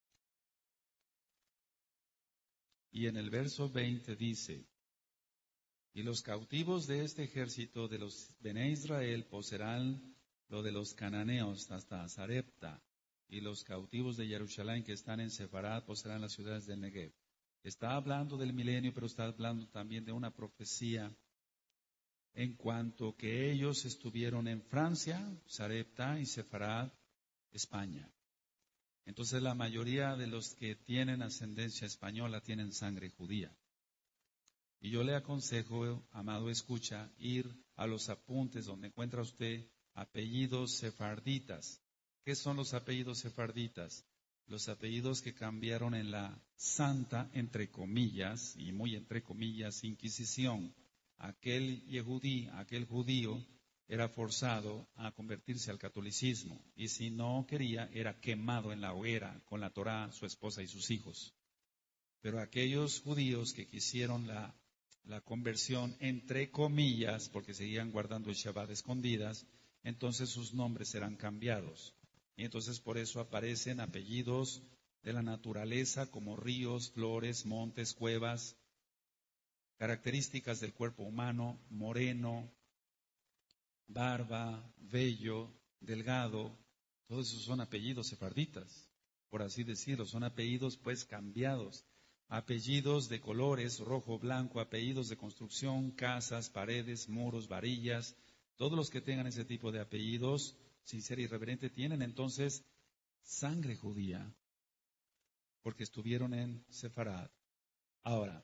Y en el verso veinte dice, y los cautivos de este ejército de los Bené Israel poseerán lo de los cananeos hasta Sarepta, y los cautivos de Jerusalén que están en Sefarad poseerán las ciudades del Negev. Está hablando del milenio, pero está hablando también de una profecía en cuanto que ellos estuvieron en Francia, Sarepta y Sefarad, España. Entonces la mayoría de los que tienen ascendencia española tienen sangre judía. Y yo le aconsejo, amado escucha, ir a los apuntes donde encuentra usted apellidos sefarditas. ¿Qué son los apellidos sefarditas? Los apellidos que cambiaron en la santa, entre comillas, y muy entre comillas, Inquisición. Aquel yehudí, aquel judío, era forzado a convertirse al catolicismo. Y si no quería, era quemado en la hoguera con la Torá, su esposa y sus hijos. Pero aquellos judíos que quisieron la, la conversión, entre comillas, porque seguían guardando el Shabbat escondidas, entonces sus nombres serán cambiados. Y entonces por eso aparecen apellidos de la naturaleza como ríos, flores, montes, cuevas, características del cuerpo humano, moreno, barba, vello, delgado, todos esos son apellidos sefarditas, por así decirlo, son apellidos pues cambiados, apellidos de colores, rojo, blanco, apellidos de construcción, casas, paredes, muros, varillas, todos los que tengan ese tipo de apellidos, sin ser irreverente, tienen entonces sangre judía, porque estuvieron en Sefarad. Ahora,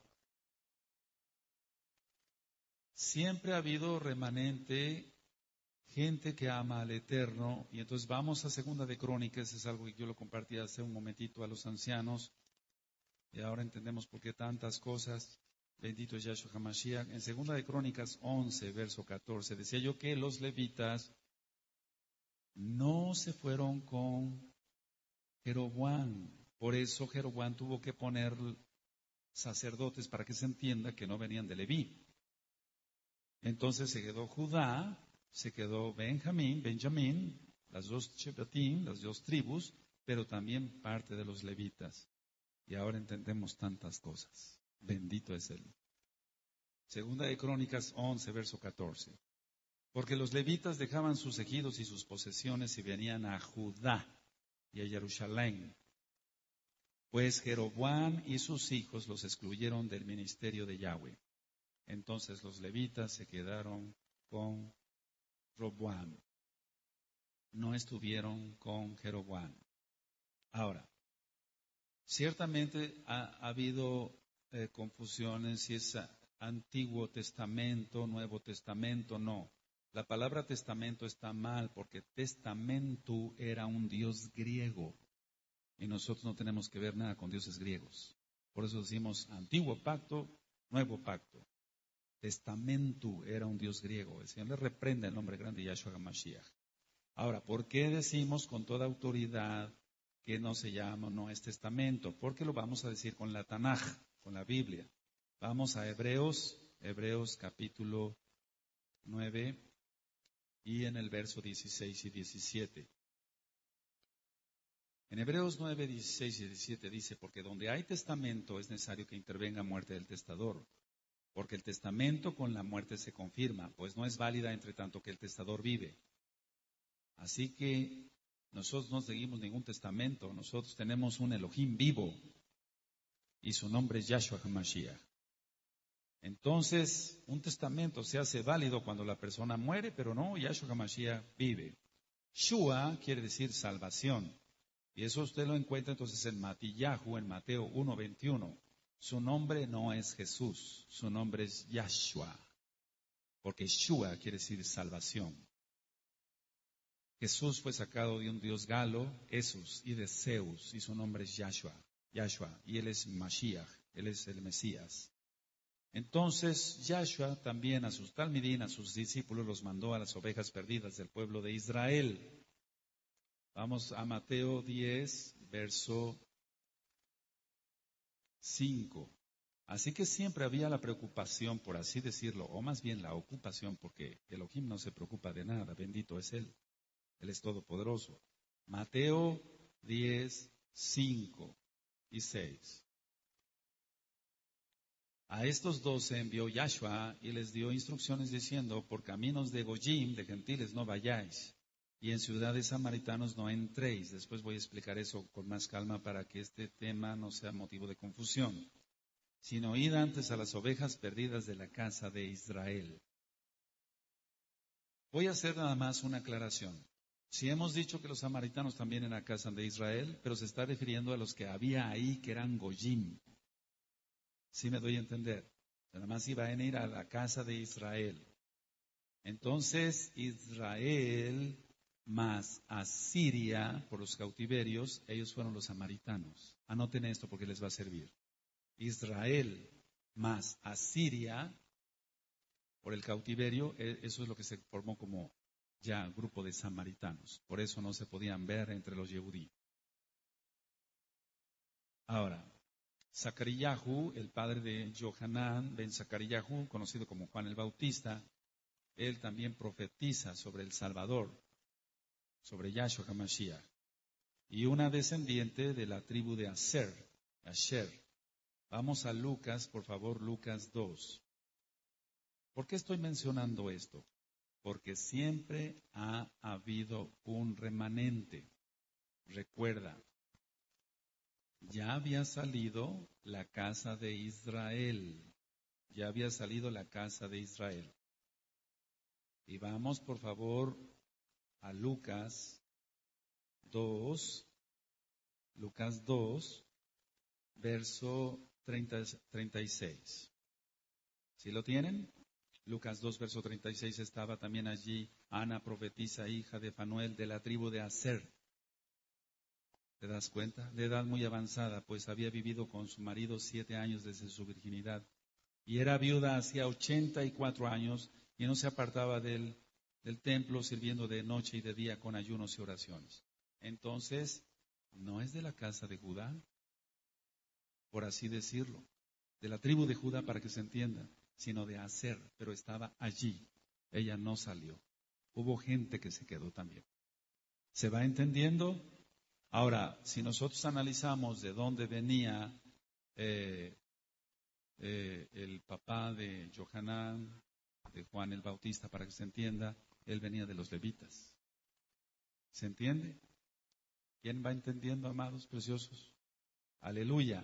siempre ha habido remanente, gente que ama al Eterno, y entonces vamos a Segunda de Crónicas, es algo que yo lo compartí hace un momentito a los ancianos, y ahora entendemos por qué tantas cosas. Bendito es Yahshua HaMashiach. En Segunda de Crónicas once, verso catorce, decía yo que los levitas no se fueron con Jeroboam. Por eso Jeroboam tuvo que poner sacerdotes para que se entienda que no venían de Leví. Entonces se quedó Judá, se quedó Benjamín, Benjamín, las dos Shebatim, las dos tribus, pero también parte de los levitas. Y ahora entendemos tantas cosas. Bendito es Él. Segunda de Crónicas once, verso catorce. Porque los levitas dejaban sus ejidos y sus posesiones y venían a Judá y a Jerusalén. Pues Jeroboam y sus hijos los excluyeron del ministerio de Yahweh. Entonces los levitas se quedaron con Roboam. No estuvieron con Jeroboam. Ahora, ciertamente ha, ha habido eh, confusiones si es Antiguo Testamento, Nuevo Testamento, no. La palabra testamento está mal porque testamento era un dios griego y nosotros no tenemos que ver nada con dioses griegos. Por eso decimos Antiguo Pacto, Nuevo Pacto. Testamento era un dios griego. El Señor le reprende el nombre grande de Yahshua HaMashiach. Ahora, ¿por qué decimos con toda autoridad que no se llama, no es testamento? Porque lo vamos a decir con la Tanaj, con la Biblia. Vamos a Hebreos, Hebreos capítulo nueve y en el verso dieciséis y diecisiete. En Hebreos nueve, dieciséis y diecisiete dice, porque donde hay testamento es necesario que intervenga muerte del testador. Porque el testamento con la muerte se confirma, pues no es válida entre tanto que el testador vive. Así que nosotros no seguimos ningún testamento, nosotros tenemos un Elohim vivo y su nombre es Yahshua HaMashiach. Entonces, un testamento se hace válido cuando la persona muere, pero no, Yahshua HaMashiach vive. Shua quiere decir salvación. Y eso usted lo encuentra entonces en Matillahu, en Mateo uno veintiuno. Su nombre no es Jesús, su nombre es Yahshua. Porque Shua quiere decir salvación. Jesús fue sacado de un dios galo, Esus, y de Zeus, y su nombre es Yahshua. Yahshua, y él es Mashiach, él es el Mesías. Entonces, Yahshua también a sus talmidín, a sus discípulos, los mandó a las ovejas perdidas del pueblo de Israel. Vamos a Mateo diez, verso cinco. Así que siempre había la preocupación, por así decirlo, o más bien la ocupación, porque Elohim no se preocupa de nada, bendito es Él. Él es todopoderoso. Mateo diez, cinco y seis. A estos doce envió Yahshua y les dio instrucciones diciendo, por caminos de Goyim, de gentiles, no vayáis, y en ciudades samaritanos no entréis. Después voy a explicar eso con más calma para que este tema no sea motivo de confusión. Sino id antes a las ovejas perdidas de la casa de Israel. Voy a hacer nada más una aclaración. Si hemos dicho que los samaritanos también en la casa de Israel, pero se está refiriendo a los que había ahí que eran Goyim. ¿Sí me doy a entender? Nada más iban a ir a la casa de Israel. Entonces, Israel más Asiria, por los cautiverios, ellos fueron los samaritanos. Anoten esto porque les va a servir. Israel más Asiria, por el cautiverio, eso es lo que se formó como ya grupo de samaritanos. Por eso no se podían ver entre los Yehudí. Ahora, Zacaríahu, el padre de Johanán ben Zacaríahu, conocido como Juan el Bautista, él también profetiza sobre el Salvador, sobre Yahshua HaMashiach, y una descendiente de la tribu de Aser, Asher. Vamos a Lucas, por favor, Lucas dos. ¿Por qué estoy mencionando esto? Porque siempre ha habido un remanente. Recuerda, ya había salido la casa de Israel. Ya había salido la casa de Israel. Y vamos, por favor, a Lucas dos. Lucas dos, verso treinta, treinta y seis. ¿Sí lo tienen? Lucas dos, verso treinta y seis, estaba también allí Ana, profetisa, hija de Fanuel, de la tribu de Aser. ¿Te das cuenta? De edad muy avanzada, pues había vivido con su marido siete años desde su virginidad. Y era viuda hacía ochenta y cuatro años y no se apartaba del, del templo sirviendo de noche y de día con ayunos y oraciones. Entonces, no es de la casa de Judá, por así decirlo, de la tribu de Judá para que se entienda, sino de Aser, pero estaba allí. Ella no salió. Hubo gente que se quedó también. ¿Se va entendiendo? Ahora, si nosotros analizamos de dónde venía eh, eh, el papá de Johanán, de Juan el Bautista, para que se entienda, él venía de los levitas. ¿Se entiende? ¿Quién va entendiendo, amados preciosos? Aleluya.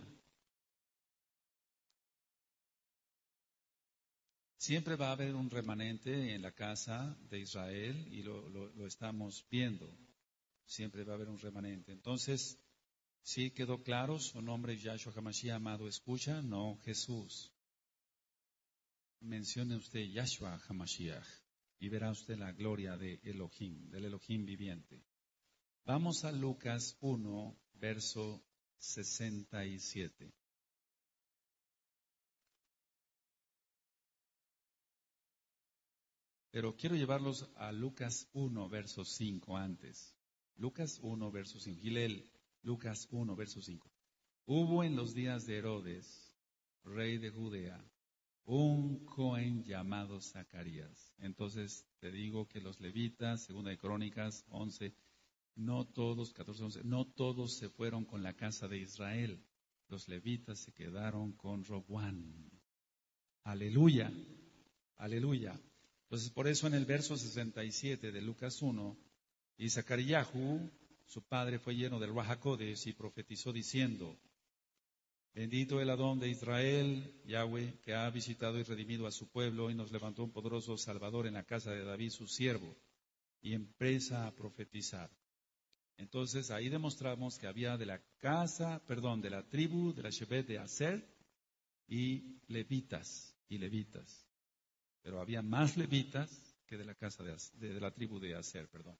Siempre va a haber un remanente en la casa de Israel y lo, lo, lo estamos viendo. Siempre va a haber un remanente. Entonces, ¿sí quedó claro? Su nombre es Yahshua HaMashiach, amado, escucha, no Jesús. Mencione usted Yahshua HaMashiach y verá usted la gloria de Elohim, del Elohim viviente. Vamos a Lucas uno, verso sesenta y siete. Pero quiero llevarlos a Lucas uno, verso cinco antes. Lucas uno, verso cinco. Gilel, Lucas uno, verso cinco. Hubo en los días de Herodes, rey de Judea, un Cohen llamado Zacarías. Entonces te digo que los levitas, segunda de Crónicas once, no todos, catorce, once, no todos se fueron con la casa de Israel. Los levitas se quedaron con Roboán. Aleluya, aleluya. Entonces por eso en el verso sesenta y siete de Lucas uno, y Zacaríahu, su padre, fue lleno del Ruach HaKodesh y profetizó diciendo, Bendito el Adón de Israel, Yahweh, que ha visitado y redimido a su pueblo y nos levantó un poderoso Salvador en la casa de David, su siervo, y empieza a profetizar. Entonces ahí demostramos que había de la casa, perdón, de la tribu de la Shebet de Aser y levitas, y levitas. Pero había más levitas que de la casa de, de, de la tribu de Aser, perdón.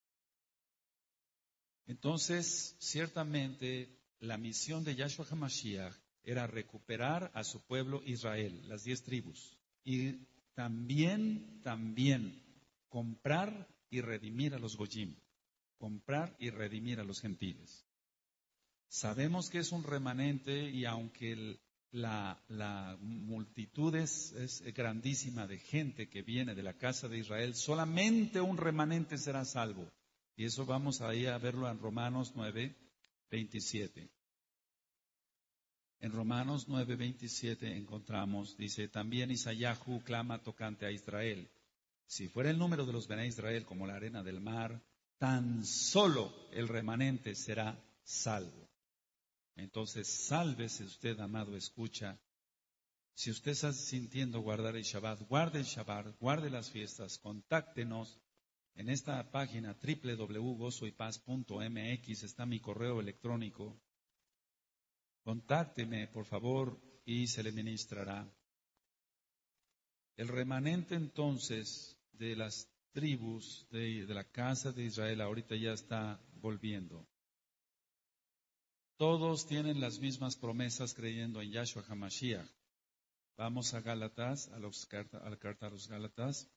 Entonces, ciertamente, la misión de Yahshua HaMashiach era recuperar a su pueblo Israel, las diez tribus, y también, también, comprar y redimir a los Goyim, comprar y redimir a los gentiles. Sabemos que es un remanente y aunque el, la, la multitud es, es grandísima de gente que viene de la casa de Israel, solamente un remanente será salvo. Y eso vamos ahí a verlo en Romanos nueve, veintisiete. En Romanos nueve, veintisiete encontramos, dice, también Isayahu clama tocante a Israel. Si fuera el número de los Bené Israel como la arena del mar, tan solo el remanente será salvo. Entonces, sálvese usted, amado, escucha. Si usted está sintiendo guardar el Shabbat, guarde el Shabbat, guarde las fiestas, contáctenos. En esta página doble u doble u doble u punto gozo y paz punto m x está mi correo electrónico. Contácteme, por favor, y se le ministrará. El remanente entonces de las tribus de, de la casa de Israel ahorita ya está volviendo. Todos tienen las mismas promesas creyendo en Yahshua HaMashiach. Vamos a Gálatas, a, los, a la carta a los Gálatas.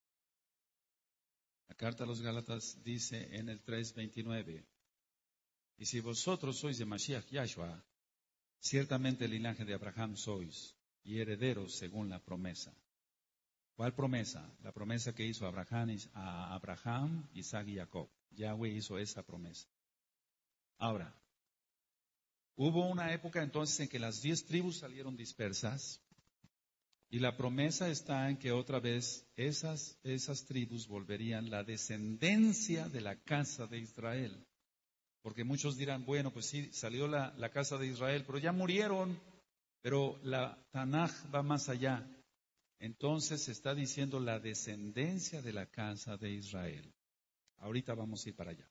La carta a los Gálatas dice en el tres veintinueve, y si vosotros sois de Mashiach Yahshua, ciertamente el linaje de Abraham sois, y herederos según la promesa. ¿Cuál promesa? La promesa que hizo Abraham, a Abraham, Isaac y Jacob. Yahweh hizo esa promesa. Ahora, hubo una época entonces en que las diez tribus salieron dispersas, y la promesa está en que otra vez esas, esas tribus volverían la descendencia de la casa de Israel. Porque muchos dirán, bueno, pues sí, salió la, la casa de Israel, pero ya murieron. Pero la Tanaj va más allá. Entonces se está diciendo la descendencia de la casa de Israel. Ahorita vamos a ir para allá.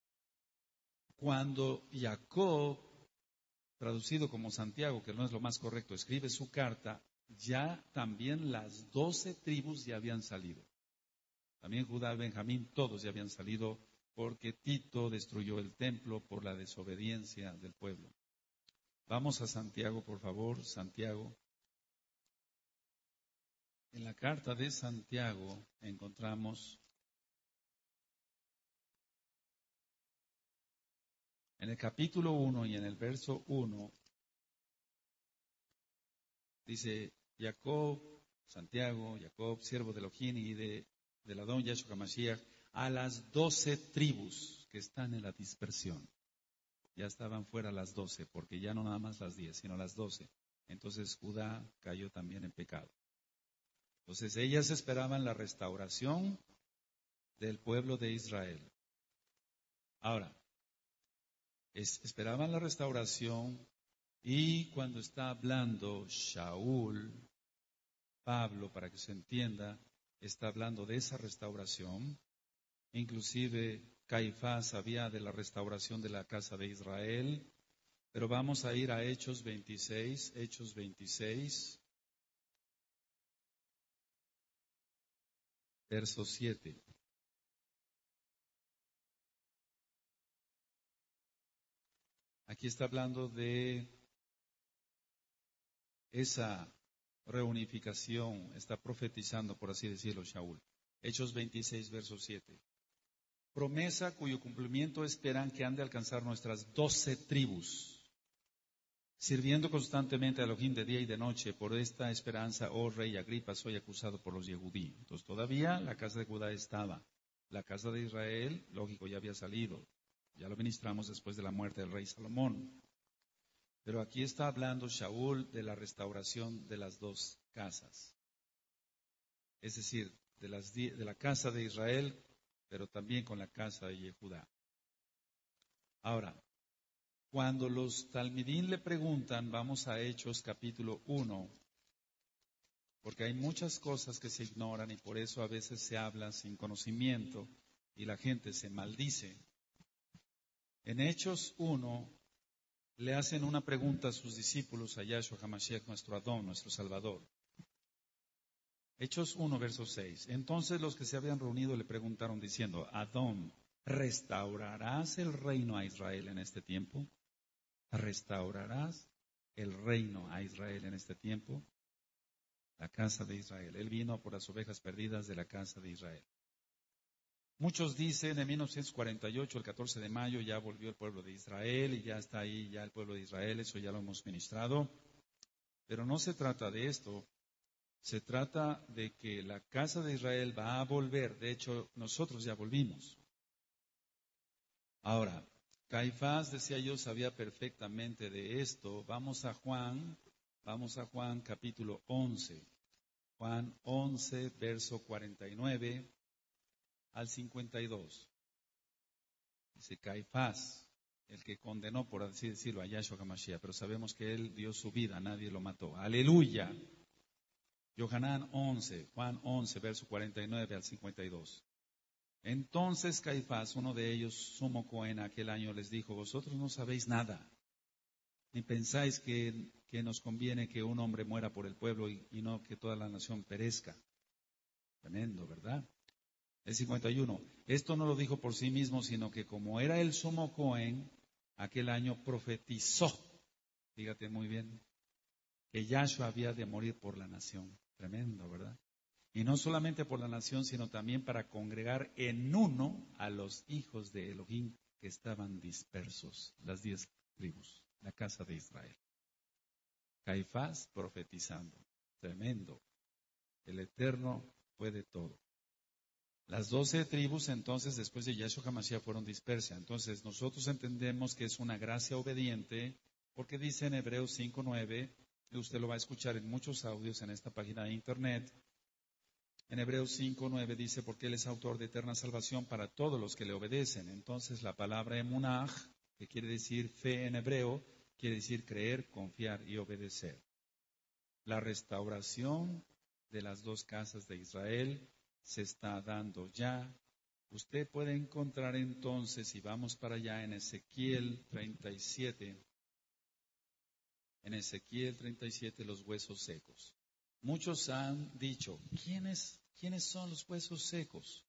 Cuando Jacob, traducido como Santiago, que no es lo más correcto, escribe su carta, ya también las doce tribus ya habían salido. También Judá y Benjamín, todos ya habían salido porque Tito destruyó el templo por la desobediencia del pueblo. Vamos a Santiago, por favor, Santiago. En la carta de Santiago encontramos, en el capítulo uno y en el verso uno, dice, Jacob, Santiago, Jacob, siervo de Elohim y de, del Adón Yahshua HaMashiach, a las doce tribus que están en la dispersión. Ya estaban fuera las doce, porque ya no nada más las diez, sino las doce. Entonces Judá cayó también en pecado. Entonces ellas esperaban la restauración del pueblo de Israel. Ahora, es, esperaban la restauración y cuando está hablando Shaul, Pablo, para que se entienda, está hablando de esa restauración. Inclusive Caifás sabía de la restauración de la casa de Israel. Pero vamos a ir a Hechos veintiséis, Hechos veintiséis, verso siete. Aquí está hablando de esa reunificación, está profetizando, por así decirlo, Shaul. Hechos veintiséis, verso siete. Promesa cuyo cumplimiento esperan que han de alcanzar nuestras doce tribus, sirviendo constantemente a Elohim de día y de noche. Por esta esperanza, oh rey Agripa, soy acusado por los Yehudí. Entonces todavía la casa de Judá estaba. La casa de Israel, lógico, ya había salido. Ya lo ministramos después de la muerte del rey Salomón. Pero aquí está hablando Shaul de la restauración de las dos casas. Es decir, de, las, de la casa de Israel, pero también con la casa de Judá. Ahora, Cuando los talmidín le preguntan, vamos a Hechos capítulo uno, porque hay muchas cosas que se ignoran y por eso a veces se habla sin conocimiento y la gente se maldice. En Hechos uno le hacen una pregunta a sus discípulos, a Yahshua HaMashiach, nuestro Adón, nuestro Salvador. Hechos uno, verso seis. Entonces los que se habían reunido le preguntaron diciendo, Adón, ¿restaurarás el reino a Israel en este tiempo? ¿Restaurarás el reino a Israel en este tiempo? La casa de Israel. Él vino por las ovejas perdidas de la casa de Israel. Muchos dicen, en mil novecientos cuarenta y ocho, el catorce de mayo, ya volvió el pueblo de Israel y ya está ahí ya el pueblo de Israel, eso ya lo hemos ministrado. Pero no se trata de esto, se trata de que la casa de Israel va a volver. De hecho, nosotros ya volvimos. Ahora, Caifás, decía yo, sabía perfectamente de esto. Vamos a Juan, vamos a Juan capítulo once. Juan once, verso cuarenta y nueve al cincuenta y dos. Dice Caifás, el que condenó, por así decirlo, a Yahshua HaMashiach, pero sabemos que él dio su vida, nadie lo mató. Aleluya. Yohanan once, Juan once, verso cuarenta y nueve al cincuenta y dos. Entonces Caifás, uno de ellos, sumo Cohen, aquel año les dijo, vosotros no sabéis nada, ni pensáis que, que nos conviene que un hombre muera por el pueblo y, y no que toda la nación perezca. Tremendo, ¿verdad? El cincuenta y uno. Esto no lo dijo por sí mismo, sino que como era el sumo Cohen, aquel año profetizó, fíjate muy bien, que Yahshua había de morir por la nación. Tremendo, ¿verdad? Y no solamente por la nación, sino también para congregar en uno a los hijos de Elohim que estaban dispersos, las diez tribus, la casa de Israel. Caifás profetizando. Tremendo. El Eterno puede todo. Las doce tribus entonces después de Yahshua HaMashiach fueron dispersas. Entonces nosotros entendemos que es una gracia obediente, porque dice en Hebreos cinco nueve, y usted lo va a escuchar en muchos audios en esta página de internet. En Hebreos cinco nueve dice, porque Él es autor de eterna salvación para todos los que le obedecen. Entonces la palabra emunaj, que quiere decir fe en hebreo, quiere decir creer, confiar y obedecer. La restauración de las dos casas de Israel se está dando ya. Usted puede encontrar entonces, si vamos para allá en Ezequiel treinta y siete, en Ezequiel treinta y siete los huesos secos. Muchos han dicho, ¿quiénes, ¿quiénes son los huesos secos?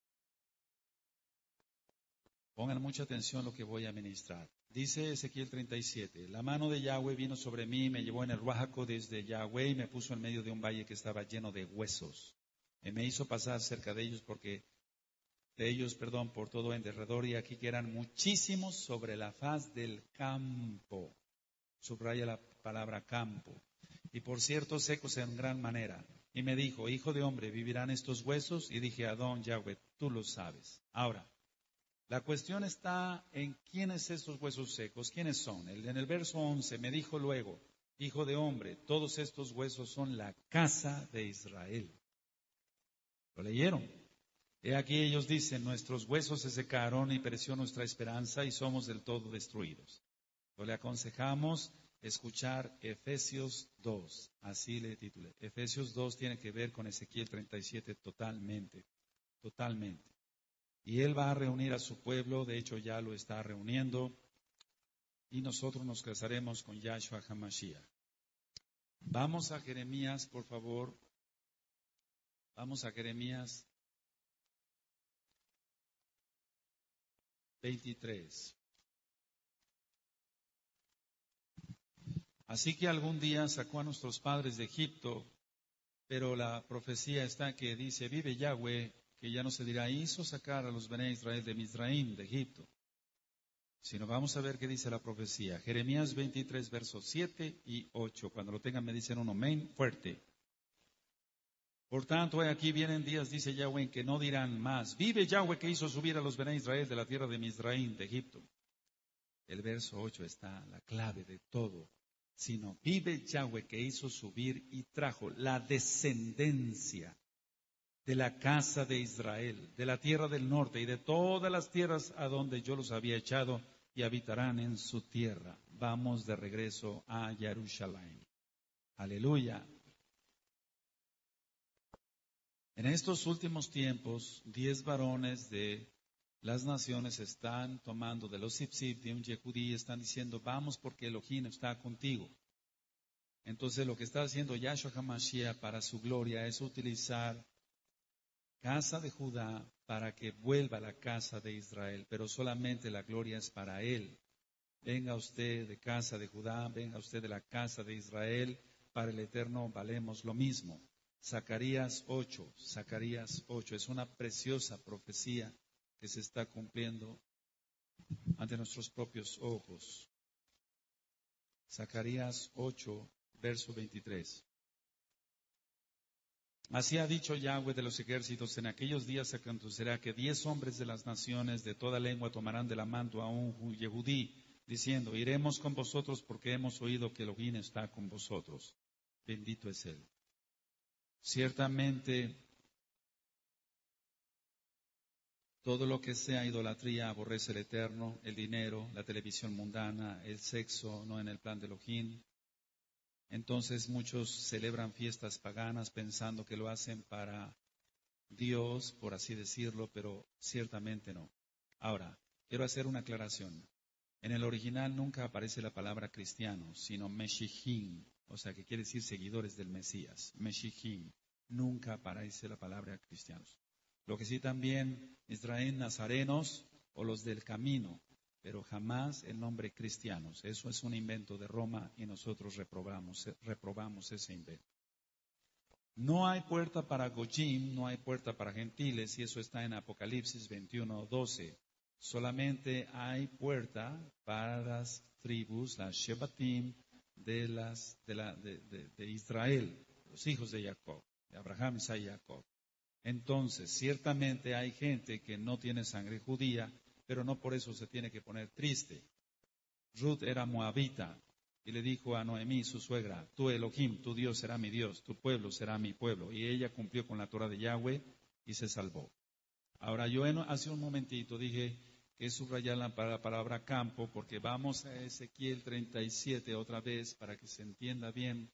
Pongan mucha atención a lo que voy a ministrar. Dice Ezequiel treinta y siete, la mano de Yahweh vino sobre mí, me llevó en el ruajaco desde Yahweh y me puso en medio de un valle que estaba lleno de huesos. Y me hizo pasar cerca de ellos porque de ellos, perdón, por todo en derredor, y aquí que eran muchísimos sobre la faz del campo. Subraya la palabra campo. Y por cierto, secos en gran manera. Y me dijo, hijo de hombre, ¿vivirán estos huesos? Y dije, Adón, Yahweh, tú lo sabes. Ahora, la cuestión está en quiénes estos huesos secos, quiénes son. En el verso once me dijo luego, hijo de hombre, todos estos huesos son la casa de Israel. ¿Lo leyeron? He aquí ellos dicen, nuestros huesos se secaron y pereció nuestra esperanza y somos del todo destruidos. Lo le aconsejamos escuchar Efesios dos, así le titulé. Efesios dos tiene que ver con Ezequiel treinta y siete totalmente, totalmente. Y Él va a reunir a su pueblo, de hecho ya lo está reuniendo, y nosotros nos casaremos con Yahshua HaMashiach. Vamos a Jeremías, por favor. Vamos a Jeremías veintitrés. Así que algún día sacó a nuestros padres de Egipto, pero la profecía está que dice, vive Yahweh, que ya no se dirá, hizo sacar a los Bené Israel de Mizraim, de Egipto. Sino vamos a ver qué dice la profecía. Jeremías veintitrés, versos siete y ocho. Cuando lo tengan me dicen un amén fuerte. Por tanto, aquí vienen días, dice Yahweh, en que no dirán más, vive Yahweh que hizo subir a los Bené Israel de la tierra de Mizraim, de Egipto. El verso ocho está la clave de todo. Sino vive Yahweh que hizo subir y trajo la descendencia de la casa de Israel, de la tierra del norte y de todas las tierras a donde yo los había echado y habitarán en su tierra. vamos de regreso a Jerusalén. Aleluya. En estos últimos tiempos, diez varones de las naciones están tomando de los Sipsip, de un Yehudí, están diciendo, vamos porque Elohim está contigo. Entonces lo que está haciendo Yahshua HaMashiach para su gloria es utilizar casa de Judá para que vuelva a la casa de Israel, pero solamente la gloria es para él. Venga usted de casa de Judá, venga usted de la casa de Israel, para el Eterno valemos lo mismo. Zacarías ocho, Zacarías ocho, es una preciosa profecía que se está cumpliendo ante nuestros propios ojos. Zacarías ocho, verso veintitrés. Así ha dicho Yahweh de los ejércitos, en aquellos días acontecerá que diez hombres de las naciones de toda lengua tomarán de la mano a un Yehudí, diciendo, iremos con vosotros porque hemos oído que Elohim está con vosotros. Bendito es Él. Ciertamente, todo lo que sea idolatría aborrece el Eterno, el dinero, la televisión mundana, el sexo, no en el plan de Elohim. Entonces muchos celebran fiestas paganas pensando que lo hacen para Dios, por así decirlo, pero ciertamente no. Ahora, quiero hacer una aclaración. En el original nunca aparece la palabra cristiano, sino Meshihim, o sea que quiere decir seguidores del Mesías. Meshihim, nunca aparece la palabra cristianos. Lo que sí también Israel nazarenos o los del camino, pero jamás el nombre cristianos. Eso es un invento de Roma y nosotros reprobamos, reprobamos ese invento. No hay puerta para Goyim, no hay puerta para gentiles, y eso está en Apocalipsis veintiuno, doce. Solamente hay puerta para las tribus, las Shebatim de, las, de, la, de, de, de Israel, los hijos de Jacob, de Abraham, Isaac y Jacob. Entonces, ciertamente hay gente que no tiene sangre judía, pero no por eso se tiene que poner triste. Ruth era moabita y le dijo a Noemí, su suegra, tú Elohim, tu Dios será mi Dios, tu pueblo será mi pueblo. Y ella cumplió con la Torah de Yahweh y se salvó. Ahora, yo en, hace un momentito dije que subrayar la palabra campo, porque vamos a Ezequiel treinta y siete otra vez para que se entienda bien.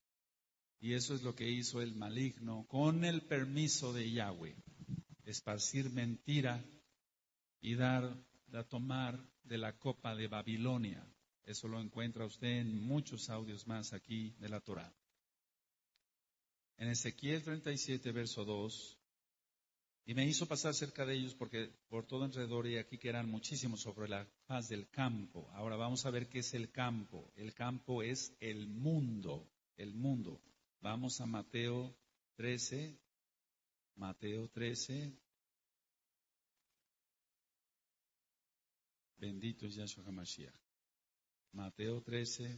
Y eso es lo que hizo el maligno con el permiso de Yahweh. Esparcir mentira y dar, a tomar de la copa de Babilonia. Eso lo encuentra usted en muchos audios más aquí de la Torah. En Ezequiel treinta y siete, verso dos, y me hizo pasar cerca de ellos porque por todo alrededor y aquí que eran muchísimos sobre la faz del campo. Ahora vamos a ver qué es el campo. El campo es el mundo, el mundo. Vamos a Mateo trece, Mateo trece. Bendito es Yahshua HaMashiach. Mateo trece,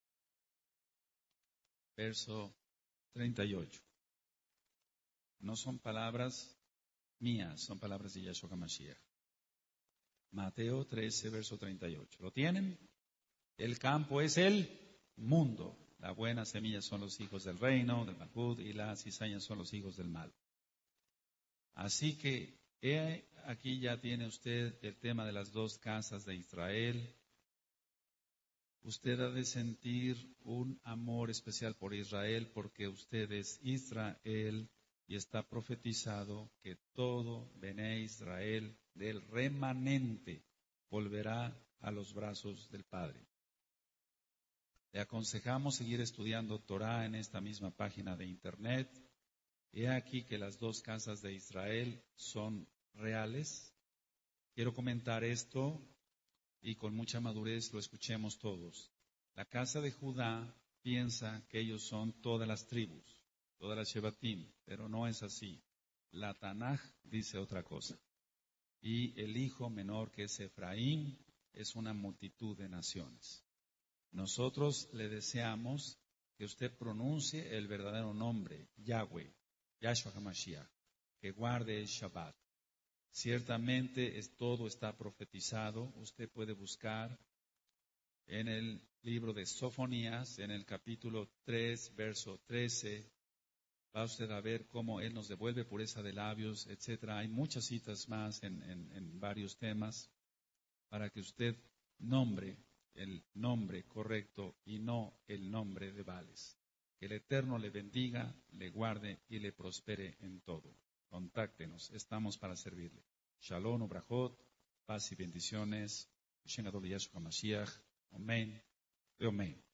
verso treinta y ocho. No son palabras mías, son palabras de Yahshua HaMashiach. Mateo trece, verso treinta y ocho. ¿Lo tienen? El campo es el mundo. La buena semilla son los hijos del reino, del Malhut, y las cizañas son los hijos del mal. Así que he, aquí ya tiene usted el tema de las dos casas de Israel. Usted ha de sentir un amor especial por Israel porque usted es Israel y está profetizado que todo Bené Israel del remanente volverá a los brazos del Padre. Le aconsejamos seguir estudiando Torah en esta misma página de internet. He aquí que las dos casas de Israel son reales. Quiero comentar esto y con mucha madurez lo escuchemos todos. La casa de Judá piensa que ellos son todas las tribus, todas las Shebatim, pero no es así. La Tanaj dice otra cosa. Y el hijo menor que es Efraín es una multitud de naciones. Nosotros le deseamos que usted pronuncie el verdadero nombre, Yahweh, Yahshua HaMashiach, que guarde el Shabbat. Ciertamente es, todo está profetizado. Usted puede buscar en el libro de Sofonías, en el capítulo tres, verso trece. Va usted a ver cómo Él nos devuelve pureza de labios, etcétera. Hay muchas citas más en, en, en varios temas para que usted nombre el nombre correcto y no el nombre de Vales. Que el Eterno le bendiga, le guarde y le prospere en todo. Contáctenos, estamos para servirle. Shalom, Ubrajot, paz y bendiciones. Shen Adol Yahshua Mashiach. Amén. Amén.